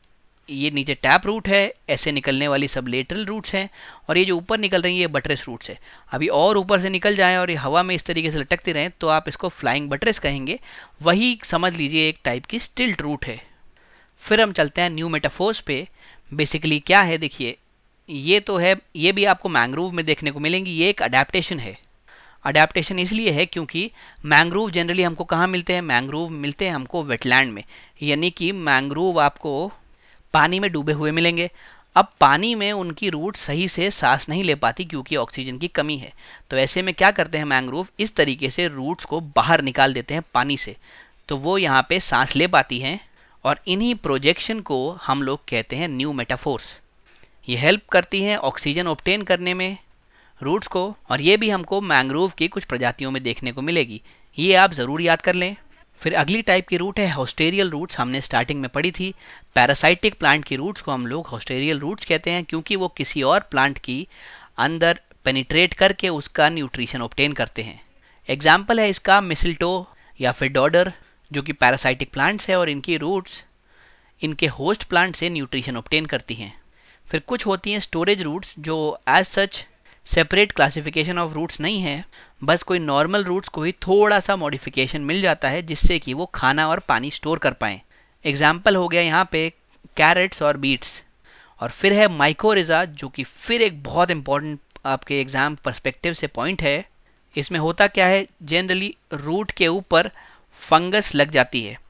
ये नीचे टैप रूट है, ऐसे निकलने वाली सब लेटरल रूट्स हैं, और ये जो ऊपर निकल रही है ये बटरेस रूट्स है। अभी और ऊपर से निकल जाएं और ये हवा में इस तरीके से लटकते रहें तो आप इसको फ्लाइंग बटरेस कहेंगे। वही समझ लीजिए एक टाइप की स्टिल्ट रूट है। फिर हम चलते हैं न्यू मेटाफोर्स पे। बेसिकली क्या है, देखिए ये तो है, ये भी आपको मैंग्रोव में देखने को मिलेंगी। ये एक अडेप्टेशन है। अडेप्टेशन इसलिए है क्योंकि मैंग्रोव जनरली हमको कहाँ मिलते हैं, मैंग्रोव मिलते हैं हमको वेटलैंड में, यानी कि मैंग्रोव आपको पानी में डूबे हुए मिलेंगे। अब पानी में उनकी रूट सही से सांस नहीं ले पाती क्योंकि ऑक्सीजन की कमी है, तो ऐसे में क्या करते हैं मैंग्रोव, इस तरीके से रूट्स को बाहर निकाल देते हैं पानी से, तो वो यहाँ पे सांस ले पाती हैं, और इन्हीं प्रोजेक्शन को हम लोग कहते हैं न्यू मेटाफोर्स। ये हेल्प करती हैं ऑक्सीजन ऑब्टेन करने में रूट्स को, और ये भी हमको मैंग्रोव की कुछ प्रजातियों में देखने को मिलेगी। ये आप ज़रूर याद कर लें। फिर अगली टाइप की रूट है हॉस्टेरियल रूट्स, हमने स्टार्टिंग में पढ़ी थी। पैरासाइटिक प्लांट की रूट्स को हम लोग हॉस्टेरियल रूट्स कहते हैं क्योंकि वो किसी और प्लांट की अंदर पेनिट्रेट करके उसका न्यूट्रिशन ऑब्टेन करते हैं। एग्जाम्पल है इसका मिसल्टो या फिर डॉडर, जो कि पैरासाइटिक प्लांट्स है और इनकी रूट्स इनके होस्ट प्लांट से न्यूट्रिशन ऑब्टेन करती हैं। फिर कुछ होती हैं स्टोरेज रूट्स जो as such separate classification of roots नहीं है, बस कोई नॉर्मल रूट्स को ही थोड़ा सा मॉडिफिकेशन मिल जाता है जिससे कि वो खाना और पानी स्टोर कर पाएँ। एग्जाम्पल हो गया यहाँ पे कैरेट्स और बीट्स। और फिर है माइकोरिजा, जो कि फिर एक बहुत इंपॉर्टेंट आपके एग्जाम पर्सपेक्टिव से पॉइंट है। इसमें होता क्या है, जनरली रूट के ऊपर फंगस लग जाती है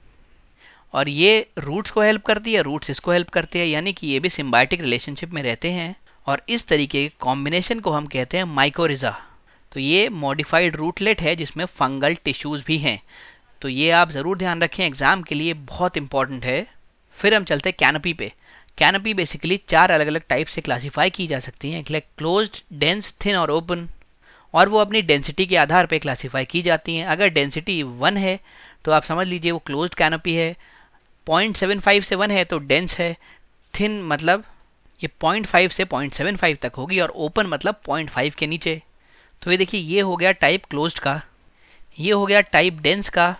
और ये रूट्स को हेल्प करती है, रूट्स इसको हेल्प करती है, यानी कि ये भी सिम्बायोटिक रिलेशनशिप में रहते हैं, और इस तरीके के कॉम्बिनेशन को हम कहते हैं माइकोरिजा। तो ये मॉडिफाइड रूटलेट है जिसमें फंगल टिश्यूज़ भी हैं, तो ये आप ज़रूर ध्यान रखें, एग्जाम के लिए बहुत इंपॉर्टेंट है। फिर हम चलते हैं कैनोपी पे। कैनोपी बेसिकली 4 अलग अलग टाइप से क्लासीफाई की जा सकती हैं, लाइक क्लोज्ड, डेंस, थिन और ओपन, और वो अपनी डेंसिटी के आधार पे क्लासीफाई की जाती हैं। अगर डेंसिटी 1 है तो आप समझ लीजिए वो क्लोज्ड कैनोपी है, 0.75 से 1 है तो डेंस है, थिन मतलब ये 0.5 से 0.75 तक होगी, और ओपन मतलब 0.5 के नीचे। तो ये देखिए ये हो गया टाइप क्लोज्ड का, ये हो गया टाइप डेंस का,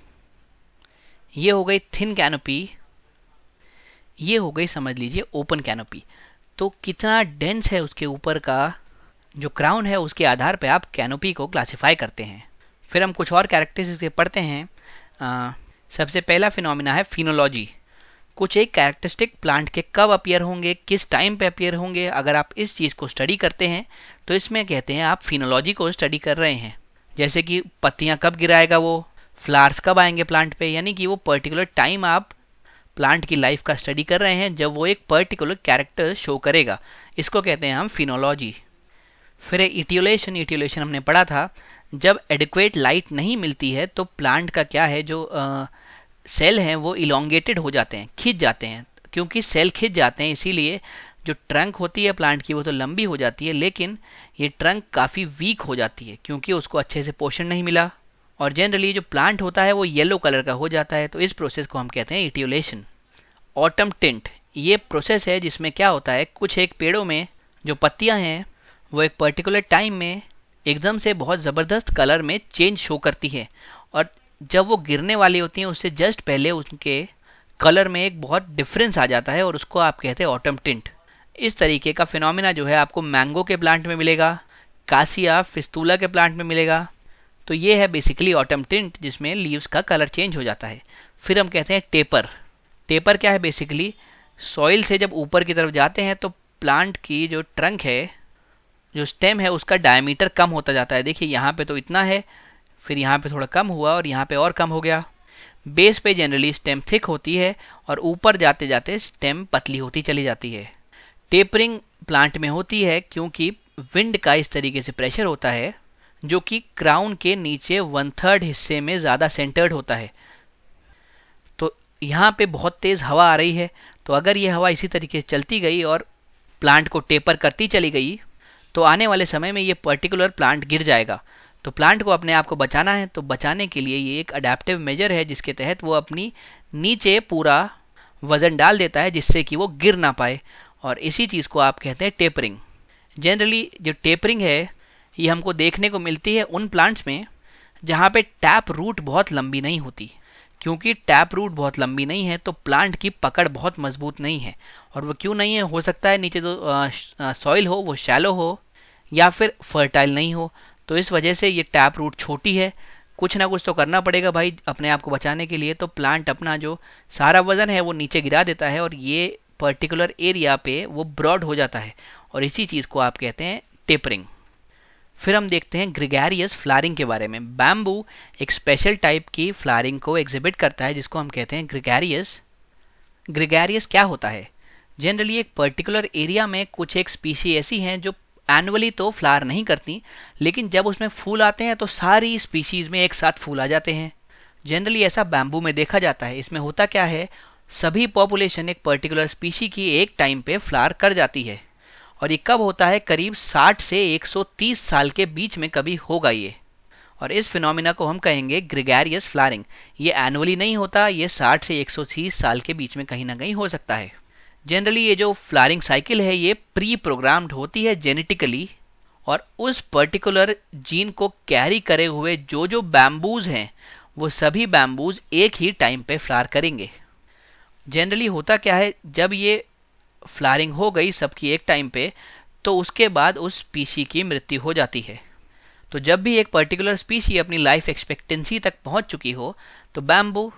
ये हो गई थिन कैनोपी, ये हो गई समझ लीजिए ओपन कैनोपी। तो कितना डेंस है उसके ऊपर का जो क्राउन है उसके आधार पे आप कैनोपी को क्लासिफाई करते हैं। फिर हम कुछ और कैरेक्टरिस्टिक्स पढ़ते हैं। सबसे पहला फिनोमिना है फिनोलॉजी। कुछ एक कैरेक्टरिस्टिक प्लांट के कब अपीयर होंगे, किस टाइम पे अपीयर होंगे, अगर आप इस चीज़ को स्टडी करते हैं तो इसमें कहते हैं आप फिनोलॉजी को स्टडी कर रहे हैं। जैसे कि पत्तियां कब गिराएगा वो, फ्लावर्स कब आएंगे प्लांट पे, यानी कि वो पर्टिकुलर टाइम आप प्लांट की लाइफ का स्टडी कर रहे हैं जब वो एक पर्टिकुलर कैरेक्टर शो करेगा, इसको कहते हैं हम फिनोलॉजी। फिर इटियोलेशन, इटियोलेशन हमने पढ़ा था, जब एडिक्वेट लाइट नहीं मिलती है तो प्लांट का क्या है, जो सेल हैं वो इलोंगेटेड हो जाते हैं, खिंच जाते हैं। क्योंकि सेल खिंच जाते हैं इसीलिए जो ट्रंक होती है प्लांट की वो तो लंबी हो जाती है, लेकिन ये ट्रंक काफ़ी वीक हो जाती है क्योंकि उसको अच्छे से पोषण नहीं मिला, और जनरली जो प्लांट होता है वो येलो कलर का हो जाता है। तो इस प्रोसेस को हम कहते हैं इटियोलेशन। ऑटम टिंट, ये प्रोसेस है जिसमें क्या होता है, कुछ एक पेड़ों में जो पत्तियां हैं वो एक पर्टिकुलर टाइम में एकदम से बहुत ज़बरदस्त कलर में चेंज शो करती है, और जब वो गिरने वाली होती हैं उससे जस्ट पहले उनके कलर में एक बहुत डिफरेंस आ जाता है, और उसको आप कहते हैं ऑटम टिंट। इस तरीके का फिनोमिना जो है आपको मैंगो के प्लांट में मिलेगा, कासिया फिस्तूला के प्लांट में मिलेगा। तो ये है बेसिकली ऑटम टिंट जिसमें लीव्स का कलर चेंज हो जाता है। फिर हम कहते हैं टेपर। टेपर क्या है, बेसिकली सॉइल से जब ऊपर की तरफ जाते हैं तो प्लांट की जो ट्रंक है, जो स्टेम है, उसका डायमीटर कम होता जाता है। देखिए यहाँ पे तो इतना है, फिर यहाँ पे थोड़ा कम हुआ और यहाँ पे और कम हो गया। बेस पे जनरली स्टेम थिक होती है और ऊपर जाते जाते स्टेम पतली होती चली जाती है। टेपरिंग प्लांट में होती है क्योंकि विंड का इस तरीके से प्रेशर होता है जो कि क्राउन के नीचे 1/3 हिस्से में ज़्यादा सेंटर्ड होता है। तो यहाँ पे बहुत तेज़ हवा आ रही है, तो अगर ये हवा इसी तरीके से चलती गई और प्लांट को टेपर करती चली गई तो आने वाले समय में ये पर्टिकुलर प्लांट गिर जाएगा। तो प्लांट को अपने आप को बचाना है, तो बचाने के लिए ये एक अडेप्टिव मेजर है जिसके तहत वो अपनी नीचे पूरा वज़न डाल देता है जिससे कि वो गिर ना पाए, और इसी चीज़ को आप कहते हैं टेपरिंग। जनरली जो टेपरिंग है ये हमको देखने को मिलती है उन प्लांट्स में जहाँ पे टैप रूट बहुत लंबी नहीं होती, क्योंकि टैप रूट बहुत लंबी नहीं है तो प्लांट की पकड़ बहुत मजबूत नहीं है। और वो क्यों नहीं है, हो सकता है नीचे जो सॉइल हो वो शैलो हो या फिर फर्टाइल नहीं हो, तो इस वजह से ये टैप रूट छोटी है। कुछ ना कुछ तो करना पड़ेगा भाई अपने आप को बचाने के लिए, तो प्लांट अपना जो सारा वज़न है वो नीचे गिरा देता है और ये पर्टिकुलर एरिया पे वो ब्रॉड हो जाता है, और इसी चीज़ को आप कहते हैं टेपरिंग। फिर हम देखते हैं ग्रेगेरियस फ्लावरिंग के बारे में। बैम्बू एक स्पेशल टाइप की फ्लावरिंग को एग्जिबिट करता है जिसको हम कहते हैं ग्रेगेरियस। ग्रेगेरियस क्या होता है? जनरली एक पर्टिकुलर एरिया में कुछ एक स्पीशी ऐसी हैं जो एनुअली तो फ्लावर नहीं करती, लेकिन जब उसमें फूल आते हैं तो सारी स्पीशीज़ में एक साथ फूल आ जाते हैं। जनरली ऐसा बैम्बू में देखा जाता है। इसमें होता क्या है, सभी पॉपुलेशन एक पर्टिकुलर स्पीशी की एक टाइम पे फ्लावर कर जाती है, और ये कब होता है, करीब 60 से 130 साल के बीच में कभी होगा ये, और इस फिनोमिना को हम कहेंगे ग्रेगेरियस फ्लावरिंग। ये एनुअली नहीं होता, ये 60 से 130 साल के बीच में कहीं ना कहीं हो सकता है। जनरली ये जो फ्लावरिंग साइकिल है ये प्री प्रोग्राम्ड होती है जेनेटिकली, और उस पर्टिकुलर जीन को कैरी करे हुए जो बैम्बूज हैं वो सभी बैम्बूज एक ही टाइम पे फ्लावर करेंगे। जनरली होता क्या है, जब ये फ्लावरिंग हो गई सबकी एक टाइम पे, तो उसके बाद उस स्पीशी की मृत्यु हो जाती है। तो जब भी एक पर्टिकुलर स्पीशी अपनी लाइफ एक्सपेक्टेंसी तक पहुंच चुकी हो तो बैम्बू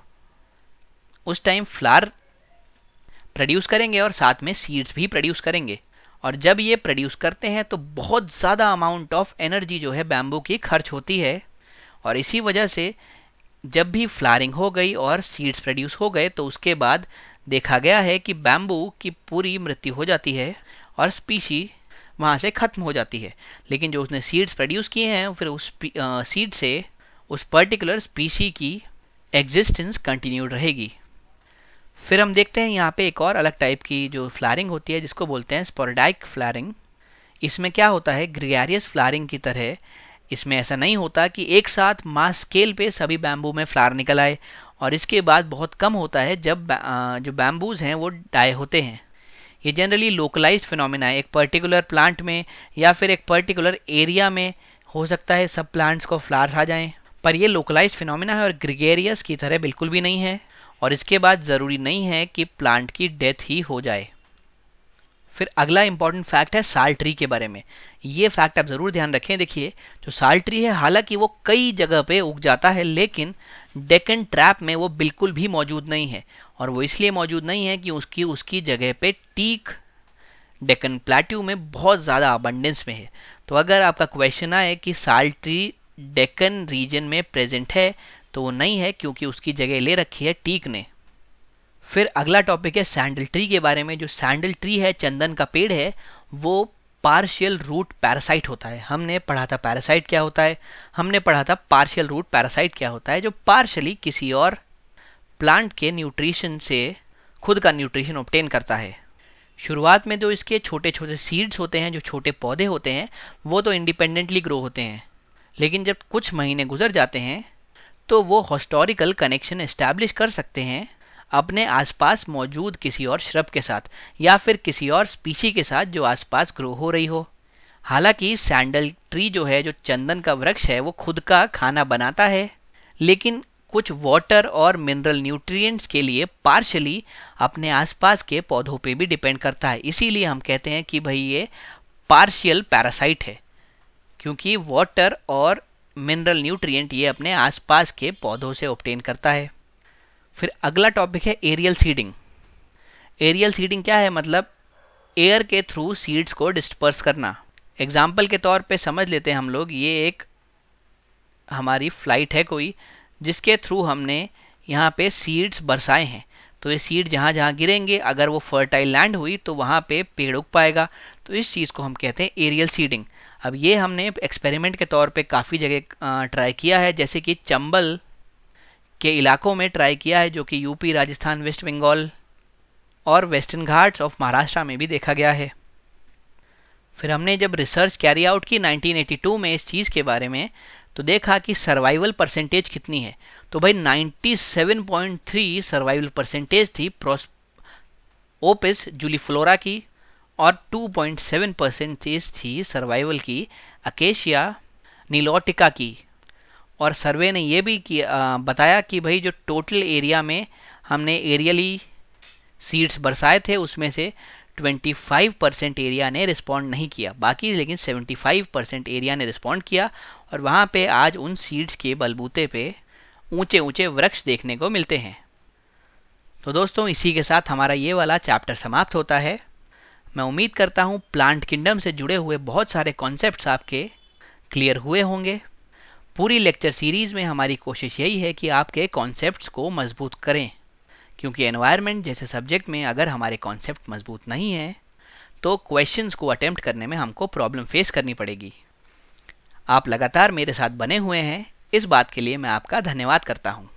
उस टाइम फ्लावर प्रोड्यूस करेंगे और साथ में सीड्स भी प्रोड्यूस करेंगे, और जब ये प्रोड्यूस करते हैं तो बहुत ज़्यादा अमाउंट ऑफ एनर्जी जो है बैम्बू की खर्च होती है, और इसी वजह से जब भी फ्लावरिंग हो गई और सीड्स प्रोड्यूस हो गए तो उसके बाद देखा गया है कि बैम्बू की पूरी मृत्यु हो जाती है और स्पीशी वहाँ से ख़त्म हो जाती है। लेकिन जो उसने सीड्स प्रोड्यूस किए हैं फिर उस सीड से उस पर्टिकुलर स्पीशी की एग्जिस्टेंस कंटिन्यूड रहेगी। फिर हम देखते हैं यहाँ पे एक और अलग टाइप की जो फ्लावरिंग होती है जिसको बोलते हैं स्पोरेडाइक फ्लावरिंग। इसमें क्या होता है, ग्रेगेरियस फ्लावरिंग की तरह इसमें ऐसा नहीं होता कि एक साथ मास स्केल पे सभी बैम्बू में फ्लावर निकल आए, और इसके बाद बहुत कम होता है जब जो बैम्बूज हैं वो डाई होते हैं। ये जनरली लोकलाइज्ड फिनोमिना है, एक पर्टिकुलर प्लांट में या फिर एक पर्टिकुलर एरिया में हो सकता है सब प्लांट्स को फ्लावर्स आ जाएं, पर ये लोकलाइज्ड फिनोमिना है और ग्रेगेरियस की तरह बिल्कुल भी नहीं है, और इसके बाद ज़रूरी नहीं है कि प्लांट की डेथ ही हो जाए। फिर अगला इंपॉर्टेंट फैक्ट है साल ट्री के बारे में। ये फैक्ट आप ज़रूर ध्यान रखें। देखिए जो साल ट्री है हालांकि वो कई जगह पे उग जाता है, लेकिन डेक्कन ट्रैप में वो बिल्कुल भी मौजूद नहीं है, और वो इसलिए मौजूद नहीं है कि उसकी जगह पे टीक डेक्कन प्लेट्यू में बहुत ज़्यादा अबंडेंस में है। तो अगर आपका क्वेश्चन आए कि साल ट्री डेक्कन रीजन में प्रेजेंट है तो वो नहीं है, क्योंकि उसकी जगह ले रखी है टीक ने। फिर अगला टॉपिक है सैंडल ट्री के बारे में। जो सैंडल ट्री है, चंदन का पेड़ है, वो पार्शियल रूट पैरासाइट होता है। हमने पढ़ा था पैरासाइट क्या होता है, हमने पढ़ा था पार्शियल रूट पैरासाइट क्या होता है, जो पार्शियली किसी और प्लांट के न्यूट्रिशन से खुद का न्यूट्रिशन ऑब्टेन करता है। शुरुआत में जो इसके छोटे छोटे सीड्स होते हैं, जो छोटे पौधे होते हैं, वो तो इंडिपेंडेंटली ग्रो होते हैं, लेकिन जब कुछ महीने गुजर जाते हैं तो वो हिस्टोरिकल कनेक्शन एस्टैब्लिश कर सकते हैं अपने आसपास मौजूद किसी और श्रब के साथ या फिर किसी और स्पीशी के साथ जो आसपास ग्रो हो रही हो। हालांकि सैंडल ट्री जो है, जो चंदन का वृक्ष है, वो खुद का खाना बनाता है, लेकिन कुछ वाटर और मिनरल न्यूट्रिएंट्स के लिए पार्शली अपने आसपास के पौधों पे भी डिपेंड करता है। इसीलिए हम कहते हैं कि भाई ये पार्शियल पैरासाइट है, क्योंकि वाटर और मिनरल न्यूट्रिएंट ये अपने आसपास के पौधों से ऑब्टेन करता है। फिर अगला टॉपिक है एरियल सीडिंग। एरियल सीडिंग क्या है, मतलब एयर के थ्रू सीड्स को डिस्पर्स करना। एग्जाम्पल के तौर पे समझ लेते हैं हम लोग, ये एक हमारी फ्लाइट है कोई, जिसके थ्रू हमने यहाँ पे सीड्स बरसाए हैं। तो ये सीड जहाँ जहाँ गिरेंगे, अगर वो फर्टाइल लैंड हुई तो वहाँ पे पेड़ उग पाएगा। तो इस चीज़ को हम कहते हैं एरियल सीडिंग। अब ये हमने एक्सपेरिमेंट के तौर पे काफ़ी जगह ट्राई किया है, जैसे कि चंबल के इलाकों में ट्राई किया है, जो कि यूपी, राजस्थान, वेस्ट बंगाल और वेस्टर्न घाट्स ऑफ महाराष्ट्र में भी देखा गया है। फिर हमने जब रिसर्च कैरी आउट की 1982 में इस चीज़ के बारे में, तो देखा कि सर्वाइवल परसेंटेज कितनी है। तो भाई 97.3 सर्वाइवल परसेंटेज थी ओपिस जूलीफ्लोरा की, और 2.7% थी सर्वाइवल की अकेशिया नीलोटिका की। और सर्वे ने ये भी बताया कि भाई जो टोटल एरिया में हमने एरियली सीड्स बरसाए थे उसमें से 25% एरिया ने रिस्पॉन्ड नहीं किया, बाकी लेकिन 75% एरिया ने रिस्पॉन्ड किया। और वहाँ पे आज उन सीड्स के बलबूते पे ऊंचे ऊंचे वृक्ष देखने को मिलते हैं। तो दोस्तों इसी के साथ हमारा ये वाला चैप्टर समाप्त होता है। मैं उम्मीद करता हूँ प्लांट किंगडम से जुड़े हुए बहुत सारे कॉन्सेप्ट्स आपके क्लियर हुए होंगे। पूरी लेक्चर सीरीज़ में हमारी कोशिश यही है कि आपके कॉन्सेप्ट्स को मजबूत करें, क्योंकि एनवायरनमेंट जैसे सब्जेक्ट में अगर हमारे कॉन्सेप्ट मजबूत नहीं हैं तो क्वेश्चंस को अटेम्प्ट करने में हमको प्रॉब्लम फेस करनी पड़ेगी। आप लगातार मेरे साथ बने हुए हैं, इस बात के लिए मैं आपका धन्यवाद करता हूँ।